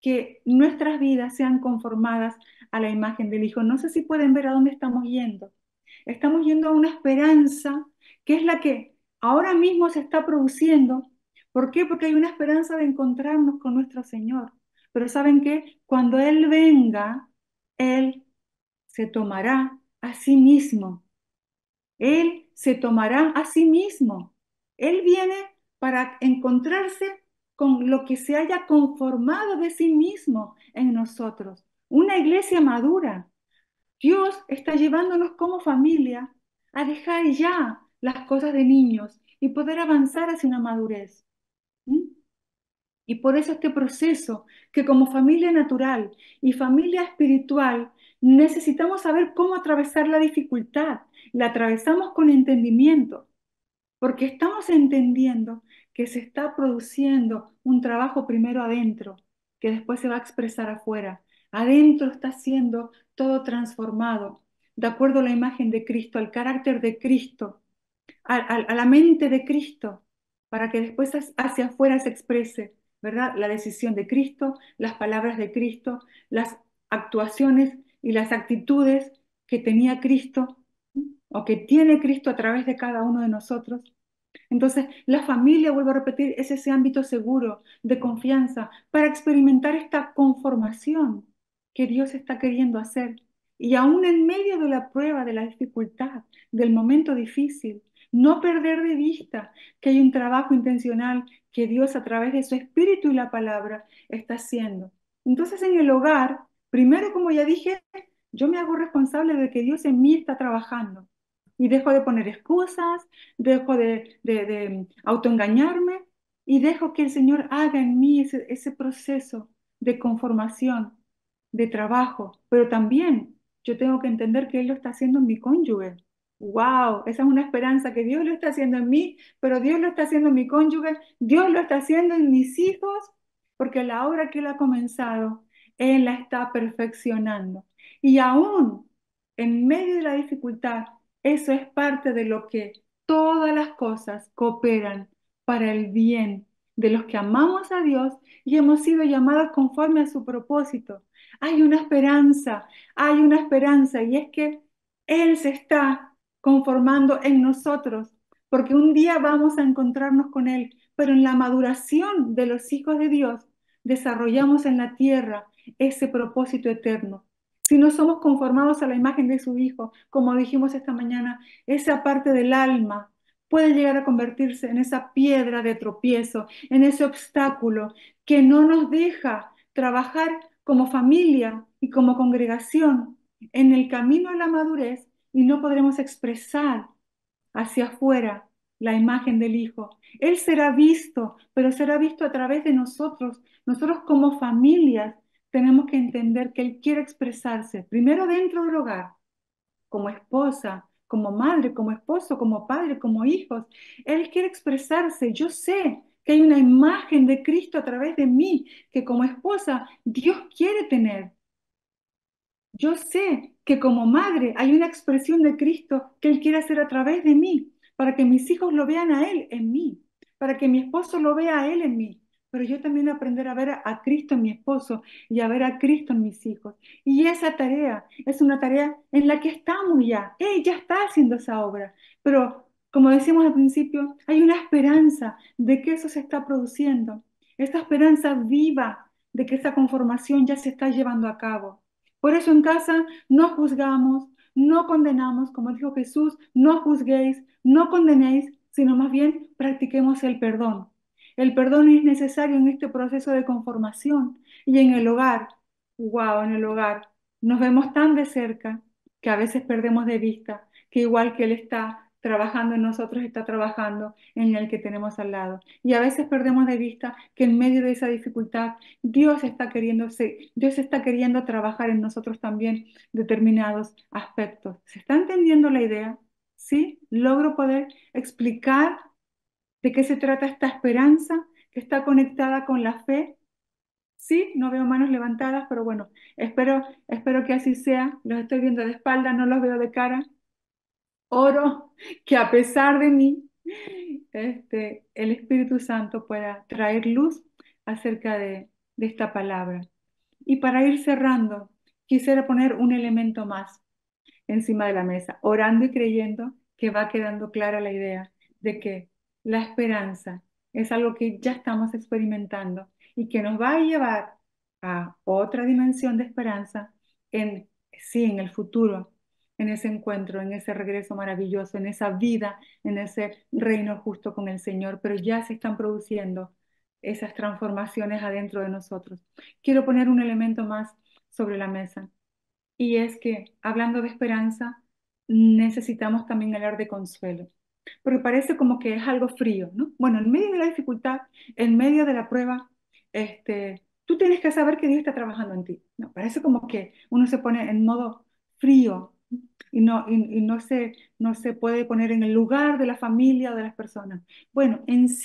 que nuestras vidas sean conformadas a la imagen del Hijo. No sé si pueden ver a dónde estamos yendo. Estamos yendo a una esperanza que es la que ahora mismo se está produciendo. ¿Por qué? Porque hay una esperanza de encontrarnos con nuestro Señor. Pero ¿saben qué? Cuando Él venga, Él se tomará a sí mismo. Él se tomará a sí mismo. Él viene para encontrarse con lo que se haya conformado de sí mismo en nosotros. Una iglesia madura. Dios está llevándonos como familia a dejar ya las cosas de niños y poder avanzar hacia una madurez. ¿Mm? Y por eso este proceso, que como familia natural y familia espiritual necesitamos saber cómo atravesar la dificultad. La atravesamos con entendimiento, porque estamos entendiendo que se está produciendo un trabajo primero adentro, que después se va a expresar afuera. Adentro está siendo todo transformado, de acuerdo a la imagen de Cristo, al carácter de Cristo, a la mente de Cristo, para que después hacia afuera se exprese, ¿verdad? La decisión de Cristo, las palabras de Cristo, las actuaciones y las actitudes que tenía Cristo o que tiene Cristo a través de cada uno de nosotros. Entonces, la familia, vuelvo a repetir, es ese ámbito seguro de confianza para experimentar esta conformación que Dios está queriendo hacer. Y aún en medio de la prueba, de la dificultad, del momento difícil, no perder de vista que hay un trabajo intencional que Dios a través de su espíritu y la palabra está haciendo. Entonces, en el hogar, primero, como ya dije, yo me hago responsable de que Dios en mí está trabajando y dejo de poner excusas, dejo de autoengañarme y dejo que el Señor haga en mí ese proceso de conformación, de trabajo, pero también yo tengo que entender que Él lo está haciendo en mi cónyuge. ¡Wow! Esa es una esperanza que Dios lo está haciendo en mí, pero Dios lo está haciendo en mi cónyuge, Dios lo está haciendo en mis hijos, porque la obra que Él ha comenzado, Él la está perfeccionando. Y aún en medio de la dificultad, eso es parte de lo que todas las cosas cooperan para el bien de los que amamos a Dios y hemos sido llamados conforme a su propósito. Hay una esperanza y es que Él se está conformando en nosotros, porque un día vamos a encontrarnos con Él, pero en la maduración de los hijos de Dios desarrollamos en la tierra ese propósito eterno. Si no somos conformados a la imagen de su Hijo, como dijimos esta mañana, esa parte del alma puede llegar a convertirse en esa piedra de tropiezo, en ese obstáculo que no nos deja trabajar como familia y como congregación en el camino a la madurez y no podremos expresar hacia afuera la imagen del Hijo. Él será visto, pero será visto a través de nosotros. Nosotros como familias tenemos que entender que Él quiere expresarse primero dentro del hogar, como esposa, como madre, como esposo, como padre, como hijos. Él quiere expresarse. Yo sé que hay una imagen de Cristo a través de mí que como esposa Dios quiere tener. Yo sé que como madre hay una expresión de Cristo que Él quiere hacer a través de mí, para que mis hijos lo vean a Él en mí, para que mi esposo lo vea a Él en mí. Pero yo también aprender a ver a Cristo en mi esposo y a ver a Cristo en mis hijos. Y esa tarea es una tarea en la que estamos ya. Él ya está haciendo esa obra. Pero como decíamos al principio, hay una esperanza de que eso se está produciendo. Esta esperanza viva de que esa conformación ya se está llevando a cabo. Por eso en casa no juzgamos, no condenamos, como dijo Jesús, no juzguéis, no condenéis, sino más bien practiquemos el perdón. El perdón es necesario en este proceso de conformación y en el hogar. Wow, en el hogar nos vemos tan de cerca que a veces perdemos de vista que igual que Él está trabajando en nosotros, está trabajando en el que tenemos al lado. Y a veces perdemos de vista que en medio de esa dificultad Dios está queriendo trabajar en nosotros también determinados aspectos. ¿Se está entendiendo la idea? ¿Sí? ¿Logro poder explicar de qué se trata esta esperanza que está conectada con la fe? Sí, no veo manos levantadas, pero bueno, espero que así sea. Los estoy viendo de espalda, no los veo de cara. Oro que a pesar de mí, el Espíritu Santo pueda traer luz acerca de esta palabra. Y para ir cerrando, quisiera poner un elemento más encima de la mesa, orando y creyendo que va quedando clara la idea de que la esperanza es algo que ya estamos experimentando y que nos va a llevar a otra dimensión de esperanza en, sí, en el futuro, en ese encuentro, en ese regreso maravilloso, en esa vida, en ese reino justo con el Señor, pero ya se están produciendo esas transformaciones adentro de nosotros. Quiero poner un elemento más sobre la mesa. Y es que, hablando de esperanza, necesitamos también hablar de consuelo, porque parece como que es algo frío, ¿no? Bueno, en medio de la dificultad, en medio de la prueba, tú tienes que saber que Dios está trabajando en ti, ¿no? Parece como que uno se pone en modo frío y no se puede poner en el lugar de la familia o de las personas. Bueno,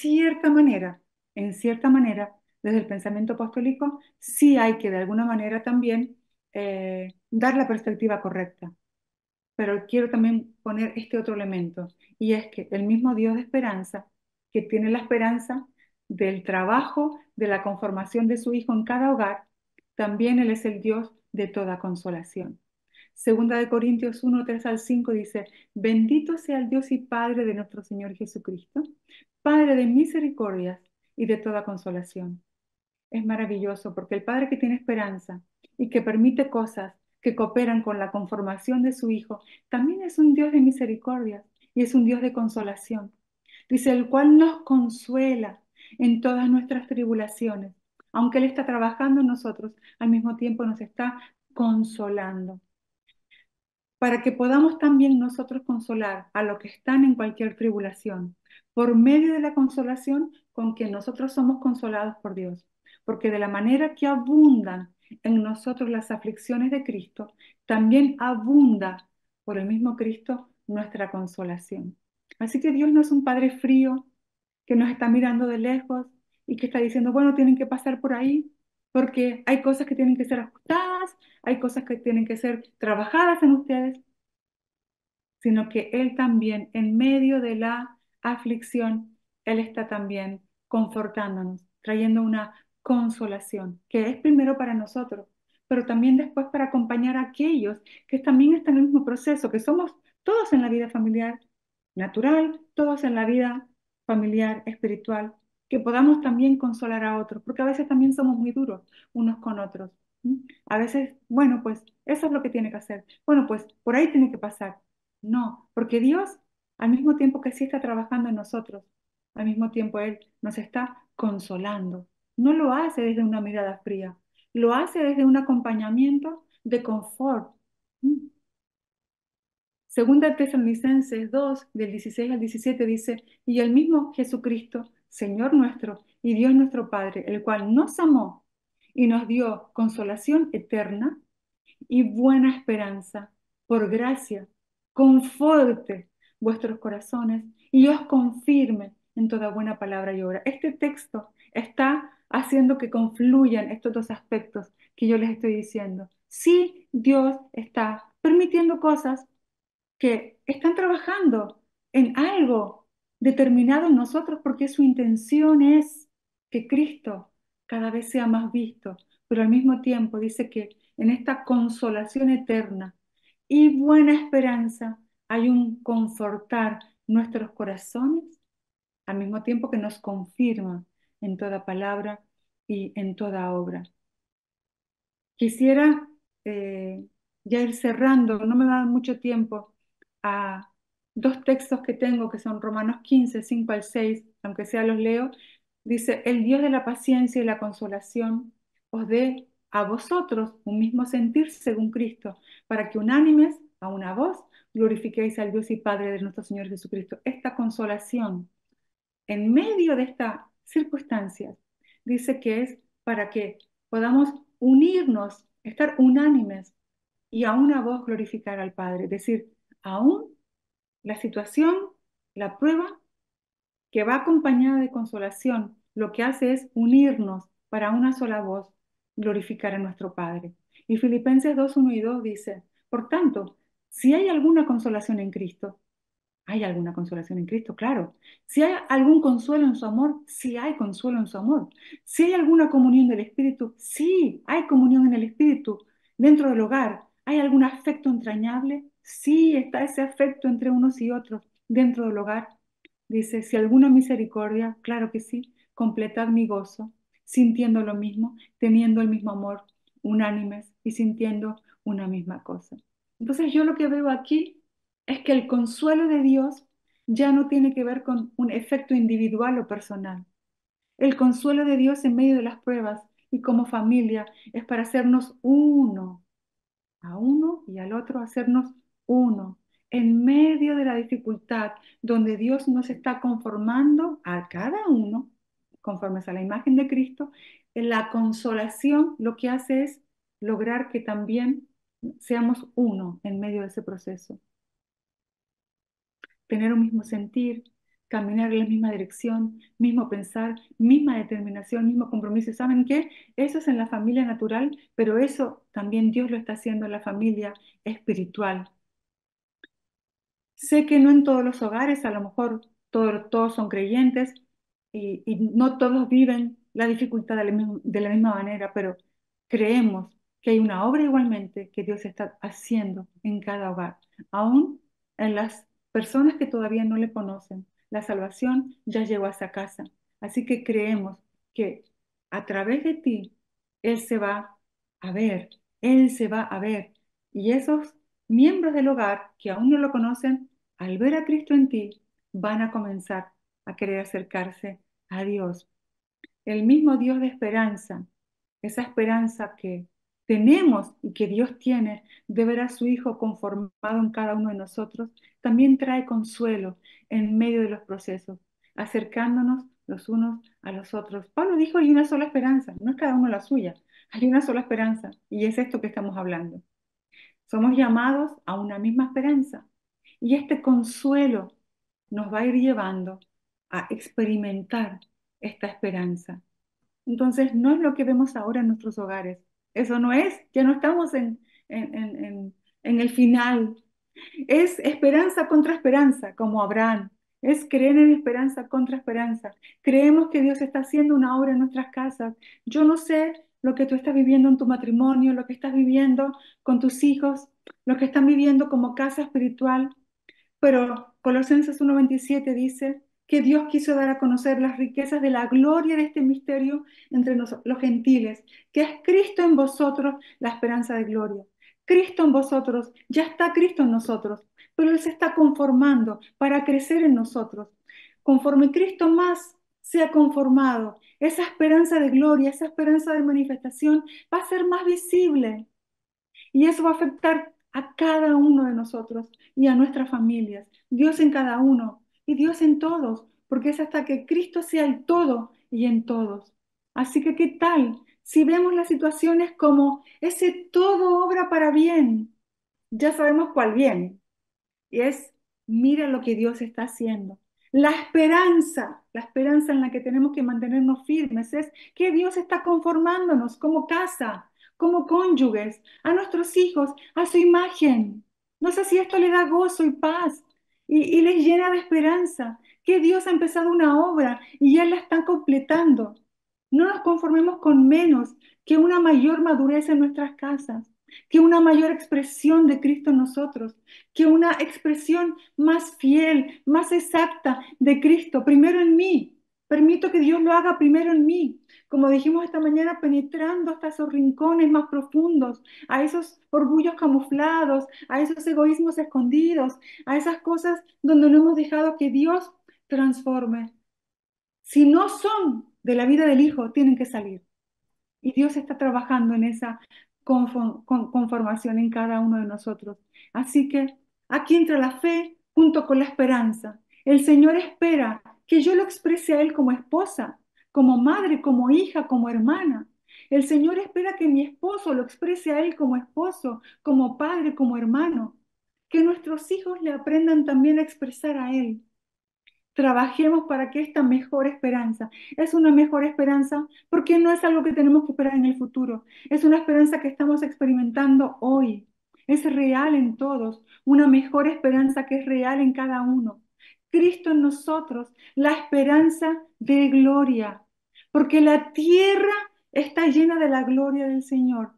en cierta manera, desde el pensamiento apostólico, sí hay que de alguna manera también dar la perspectiva correcta. Pero quiero también poner este otro elemento, y es que el mismo Dios de esperanza, que tiene la esperanza del trabajo, de la conformación de su Hijo en cada hogar, también Él es el Dios de toda consolación. Segunda de Corintios 1, 3 al 5 dice, bendito sea el Dios y Padre de nuestro Señor Jesucristo, Padre de misericordias y de toda consolación. Es maravilloso porque el Padre que tiene esperanza y que permite cosas que cooperan con la conformación de su Hijo, también es un Dios de misericordia y es un Dios de consolación. Dice, el cual nos consuela en todas nuestras tribulaciones. Aunque Él está trabajando en nosotros, al mismo tiempo nos está consolando para que podamos también nosotros consolar a los que están en cualquier tribulación, por medio de la consolación con que nosotros somos consolados por Dios. Porque de la manera que abundan en nosotros las aflicciones de Cristo, también abunda por el mismo Cristo nuestra consolación. Así que Dios no es un Padre frío que nos está mirando de lejos y que está diciendo, bueno, tienen que pasar por ahí, porque hay cosas que tienen que ser ajustadas, hay cosas que tienen que ser trabajadas en ustedes, sino que Él también, en medio de la aflicción, Él está también confortándonos, trayendo una consolación, que es primero para nosotros, pero también después para acompañar a aquellos que también están en el mismo proceso, que somos todos en la vida familiar natural, todos en la vida familiar espiritual, que podamos también consolar a otros, porque a veces también somos muy duros unos con otros. ¿M? A veces, bueno, pues eso es lo que tiene que hacer. Bueno, pues por ahí tiene que pasar. No, porque Dios, al mismo tiempo que sí está trabajando en nosotros, al mismo tiempo Él nos está consolando. No lo hace desde una mirada fría, lo hace desde un acompañamiento de confort. ¿M? Segunda Tesalonicenses 2, del 16 al 17 dice, y el mismo Jesucristo, Señor nuestro y Dios nuestro Padre, el cual nos amó y nos dio consolación eterna y buena esperanza, por gracia, conforte vuestros corazones y os confirme en toda buena palabra y obra. Este texto está haciendo que confluyan estos dos aspectos que yo les estoy diciendo. Sí, Dios está permitiendo cosas que están trabajando en algo determinado en nosotros porque su intención es que Cristo cada vez sea más visto, pero al mismo tiempo dice que en esta consolación eterna y buena esperanza hay un confortar nuestros corazones, al mismo tiempo que nos confirma en toda palabra y en toda obra. Quisiera ya ir cerrando, no me va a dar mucho tiempo, a dos textos que tengo que son Romanos 15 5 al 6, aunque sea los leo. Dice, el Dios de la paciencia y la consolación os dé a vosotros un mismo sentir según Cristo, para que unánimes a una voz glorifiquéis al Dios y Padre de nuestro Señor Jesucristo. Esta consolación en medio de estas circunstancias, dice que es para que podamos unirnos, estar unánimes y a una voz glorificar al Padre. Es decir, aún la situación, la prueba que va acompañada de consolación, lo que hace es unirnos para una sola voz, glorificar a nuestro Padre. Y Filipenses 2 1 y 2 dice, por tanto, si hay alguna consolación en Cristo, ¿hay alguna consolación en Cristo? Claro. Si hay algún consuelo en su amor, sí hay consuelo en su amor. Si hay alguna comunión del Espíritu, sí hay comunión en Dentro del hogar, ¿hay algún afecto entrañable? Sí, está ese afecto entre unos y otros dentro del hogar. Dice, si alguna misericordia, claro que sí, completad mi gozo, sintiendo lo mismo, teniendo el mismo amor, unánimes y sintiendo una misma cosa. Entonces yo lo que veo aquí es que el consuelo de Dios ya no tiene que ver con un efecto individual o personal. El consuelo de Dios en medio de las pruebas y como familia es para hacernos uno, a uno y al otro hacernos uno. En medio de la dificultad, donde Dios nos está conformando a cada uno, conforme a la imagen de Cristo, en la consolación lo que hace es lograr que también seamos uno en medio de ese proceso. Tener un mismo sentir, caminar en la misma dirección, mismo pensar, misma determinación, mismo compromiso. ¿Saben qué? Eso es en la familia natural, pero eso también Dios lo está haciendo en la familia espiritual. Sé que no en todos los hogares, a lo mejor todos son creyentes y no todos viven la dificultad de la misma manera, pero creemos que hay una obra igualmente que Dios está haciendo en cada hogar, aún en las personas que todavía no le conocen. La salvación ya llegó a esa casa. Así que creemos que a través de ti, Él se va a ver, Él se va a ver. Y esos miembros del hogar que aún no lo conocen, al ver a Cristo en ti, van a comenzar a querer acercarse a Dios. El mismo Dios de esperanza, esa esperanza que tenemos y que Dios tiene de ver a su Hijo conformado en cada uno de nosotros, también trae consuelo en medio de los procesos, acercándonos los unos a los otros. Pablo dijo, hay una sola esperanza, no es cada uno la suya, hay una sola esperanza y es esto que estamos hablando. Somos llamados a una misma esperanza y este consuelo nos va a ir llevando a experimentar esta esperanza. Entonces, no es lo que vemos ahora en nuestros hogares. Eso no es, ya no estamos en el final. Es esperanza contra esperanza, como Abraham. Es creer en esperanza contra esperanza. Creemos que Dios está haciendo una obra en nuestras casas. Yo no sé lo que tú estás viviendo en tu matrimonio, lo que estás viviendo con tus hijos, lo que están viviendo como casa espiritual, pero Colosenses 1:27 dice que Dios quiso dar a conocer las riquezas de la gloria de este misterio entre los gentiles, que es Cristo en vosotros, la esperanza de gloria. Cristo en vosotros, ya está Cristo en nosotros, pero Él se está conformando para crecer en nosotros. Conforme Cristo más sea conformado, esa esperanza de gloria, esa esperanza de manifestación va a ser más visible. Y eso va a afectar a cada uno de nosotros y a nuestras familias. Dios en cada uno y Dios en todos, porque es hasta que Cristo sea el todo y en todos. Así que, ¿qué tal si vemos las situaciones como ese todo obra para bien? Ya sabemos cuál bien. Y es, mira lo que Dios está haciendo. La esperanza en la que tenemos que mantenernos firmes es que Dios está conformándonos como casa, como cónyuges, a nuestros hijos, a su imagen. No sé si esto le da gozo y paz y les llena de esperanza, que Dios ha empezado una obra y ya la está completando. No nos conformemos con menos que una mayor madurez en nuestras casas, que una mayor expresión de Cristo en nosotros, que una expresión más fiel, más exacta de Cristo, primero en mí. Permito que Dios lo haga primero en mí. Como dijimos esta mañana, penetrando hasta esos rincones más profundos, a esos orgullos camuflados, a esos egoísmos escondidos, a esas cosas donde no hemos dejado que Dios transforme. Si no son de la vida del Hijo, tienen que salir. Y Dios está trabajando en esa conformación en cada uno de nosotros. Así que aquí entra la fe junto con la esperanza. El Señor espera que yo lo exprese a Él como esposa, como madre, como hija, como hermana. El Señor espera que mi esposo lo exprese a Él como esposo, como padre, como hermano. Que nuestros hijos le aprendan también a expresar a Él. Trabajemos para que esta mejor esperanza, es una mejor esperanza porque no es algo que tenemos que esperar en el futuro, es una esperanza que estamos experimentando hoy, es real en todos, una mejor esperanza que es real en cada uno. Cristo en nosotros, la esperanza de gloria, porque la tierra está llena de la gloria del Señor.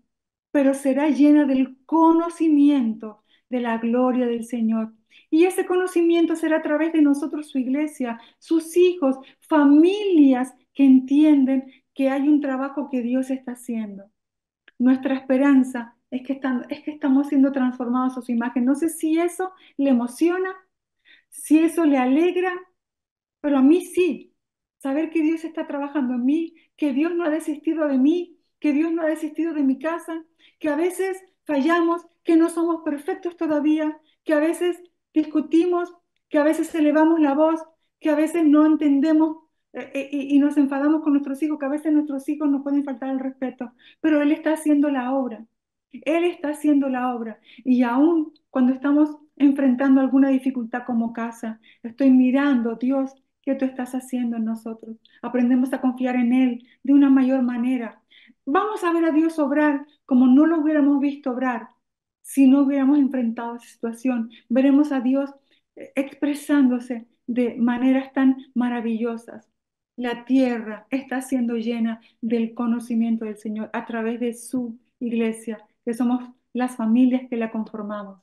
pero será llena del conocimiento de la gloria del Señor. Y ese conocimiento será a través de nosotros, su iglesia, sus hijos, familias que entienden que hay un trabajo que Dios está haciendo. Nuestra esperanza es que estamos siendo transformados a su imagen. No sé si eso le emociona, si eso le alegra, pero a mí sí, saber que Dios está trabajando en mí, que Dios no ha desistido de mí, que Dios no ha desistido de mi casa, que a veces fallamos, que no somos perfectos todavía, que a veces discutimos, que a veces elevamos la voz, que a veces no entendemos y nos enfadamos con nuestros hijos, que a veces nuestros hijos nos pueden faltar el respeto, pero Él está haciendo la obra. Él está haciendo la obra y aún cuando estamos enfrentando alguna dificultad como casa, estoy mirando, Dios, ¿qué tú estás haciendo en nosotros? Aprendemos a confiar en Él de una mayor manera. Vamos a ver a Dios obrar como no lo hubiéramos visto obrar si no hubiéramos enfrentado esa situación. Veremos a Dios expresándose de maneras tan maravillosas. La tierra está siendo llena del conocimiento del Señor a través de su iglesia, que somos las familias que la conformamos.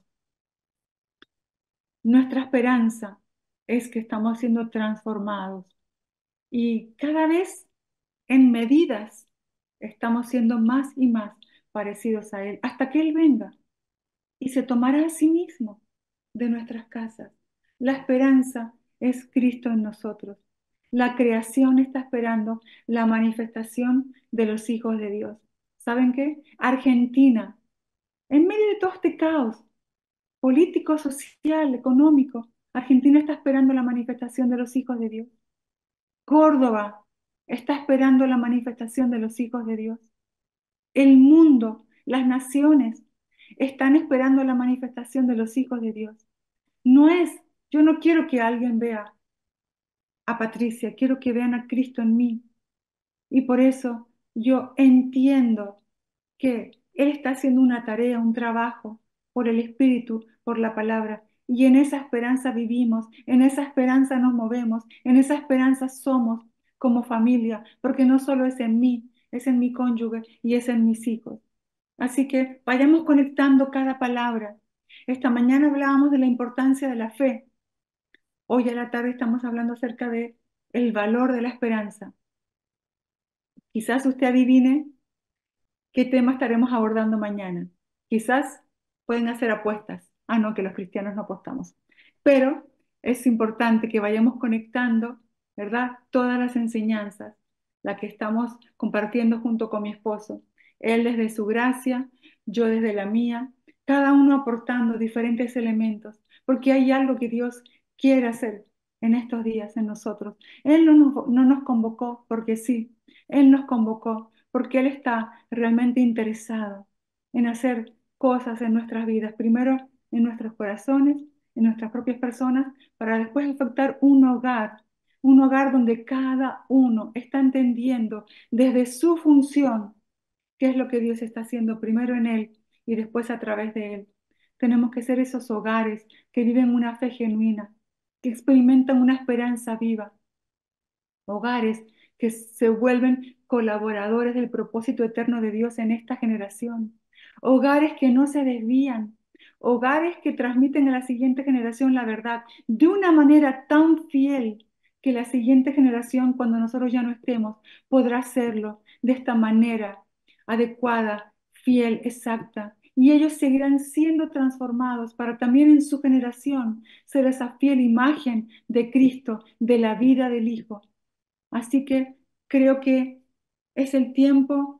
Nuestra esperanza es que estamos siendo transformados y cada vez en medidas estamos siendo más y más parecidos a Él hasta que Él venga y se tomará a sí mismo de nuestras casas. La esperanza es Cristo en nosotros. La creación está esperando la manifestación de los hijos de Dios. ¿Saben qué? Argentina, en medio de todo este caos político, social, económico, Argentina está esperando la manifestación de los hijos de Dios. Córdoba está esperando la manifestación de los hijos de Dios. El mundo, las naciones, están esperando la manifestación de los hijos de Dios. No es, yo no quiero que alguien vea a Patricia, quiero que vean a Cristo en mí. Y por eso yo entiendo que Él está haciendo una tarea, un trabajo por el Espíritu, por la palabra. Y en esa esperanza vivimos, en esa esperanza nos movemos, en esa esperanza somos como familia, porque no solo es en mí, es en mi cónyuge y es en mis hijos. Así que vayamos conectando cada palabra. Esta mañana hablábamos de la importancia de la fe. Hoy a la tarde estamos hablando acerca de el valor de la esperanza. Quizás usted adivine qué tema estaremos abordando mañana. Quizás pueden hacer apuestas. Ah, no, que los cristianos no apostamos. Pero es importante que vayamos conectando, ¿verdad? Todas las enseñanzas, las que estamos compartiendo junto con mi esposo. Él desde su gracia, yo desde la mía, cada uno aportando diferentes elementos, porque hay algo que Dios quiere hacer en estos días en nosotros. Él no nos convocó porque sí, Él nos convocó porque Él está realmente interesado en hacer cosas en nuestras vidas, primero en nuestros corazones, en nuestras propias personas, para después afectar un hogar donde cada uno está entendiendo desde su función qué es lo que Dios está haciendo primero en Él y después a través de Él. Tenemos que ser esos hogares que viven una fe genuina, que experimentan una esperanza viva, hogares que se vuelven colaboradores del propósito eterno de Dios en esta generación, hogares que no se desvían, hogares que transmiten a la siguiente generación la verdad de una manera tan fiel que la siguiente generación, cuando nosotros ya no estemos, podrá hacerlo de esta manera adecuada, fiel, exacta. Y ellos seguirán siendo transformados para también en su generación ser esa fiel imagen de Cristo, de la vida del Hijo. Así que creo que es el tiempo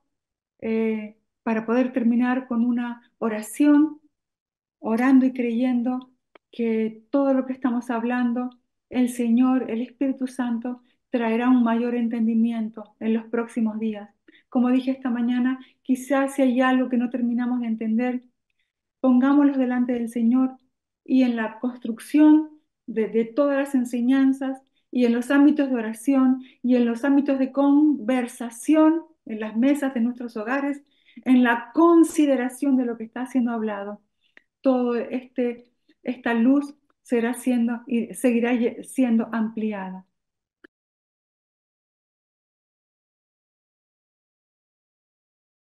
para poder terminar con una oración, orando y creyendo que todo lo que estamos hablando, el Señor, el Espíritu Santo, traerá un mayor entendimiento en los próximos días. Como dije esta mañana, quizás si hay algo que no terminamos de entender, pongámoslos delante del Señor y en la construcción de todas las enseñanzas y en los ámbitos de oración y en los ámbitos de conversación, en las mesas de nuestros hogares, en la consideración de lo que está siendo hablado. Esta luz será siendo y seguirá siendo ampliada.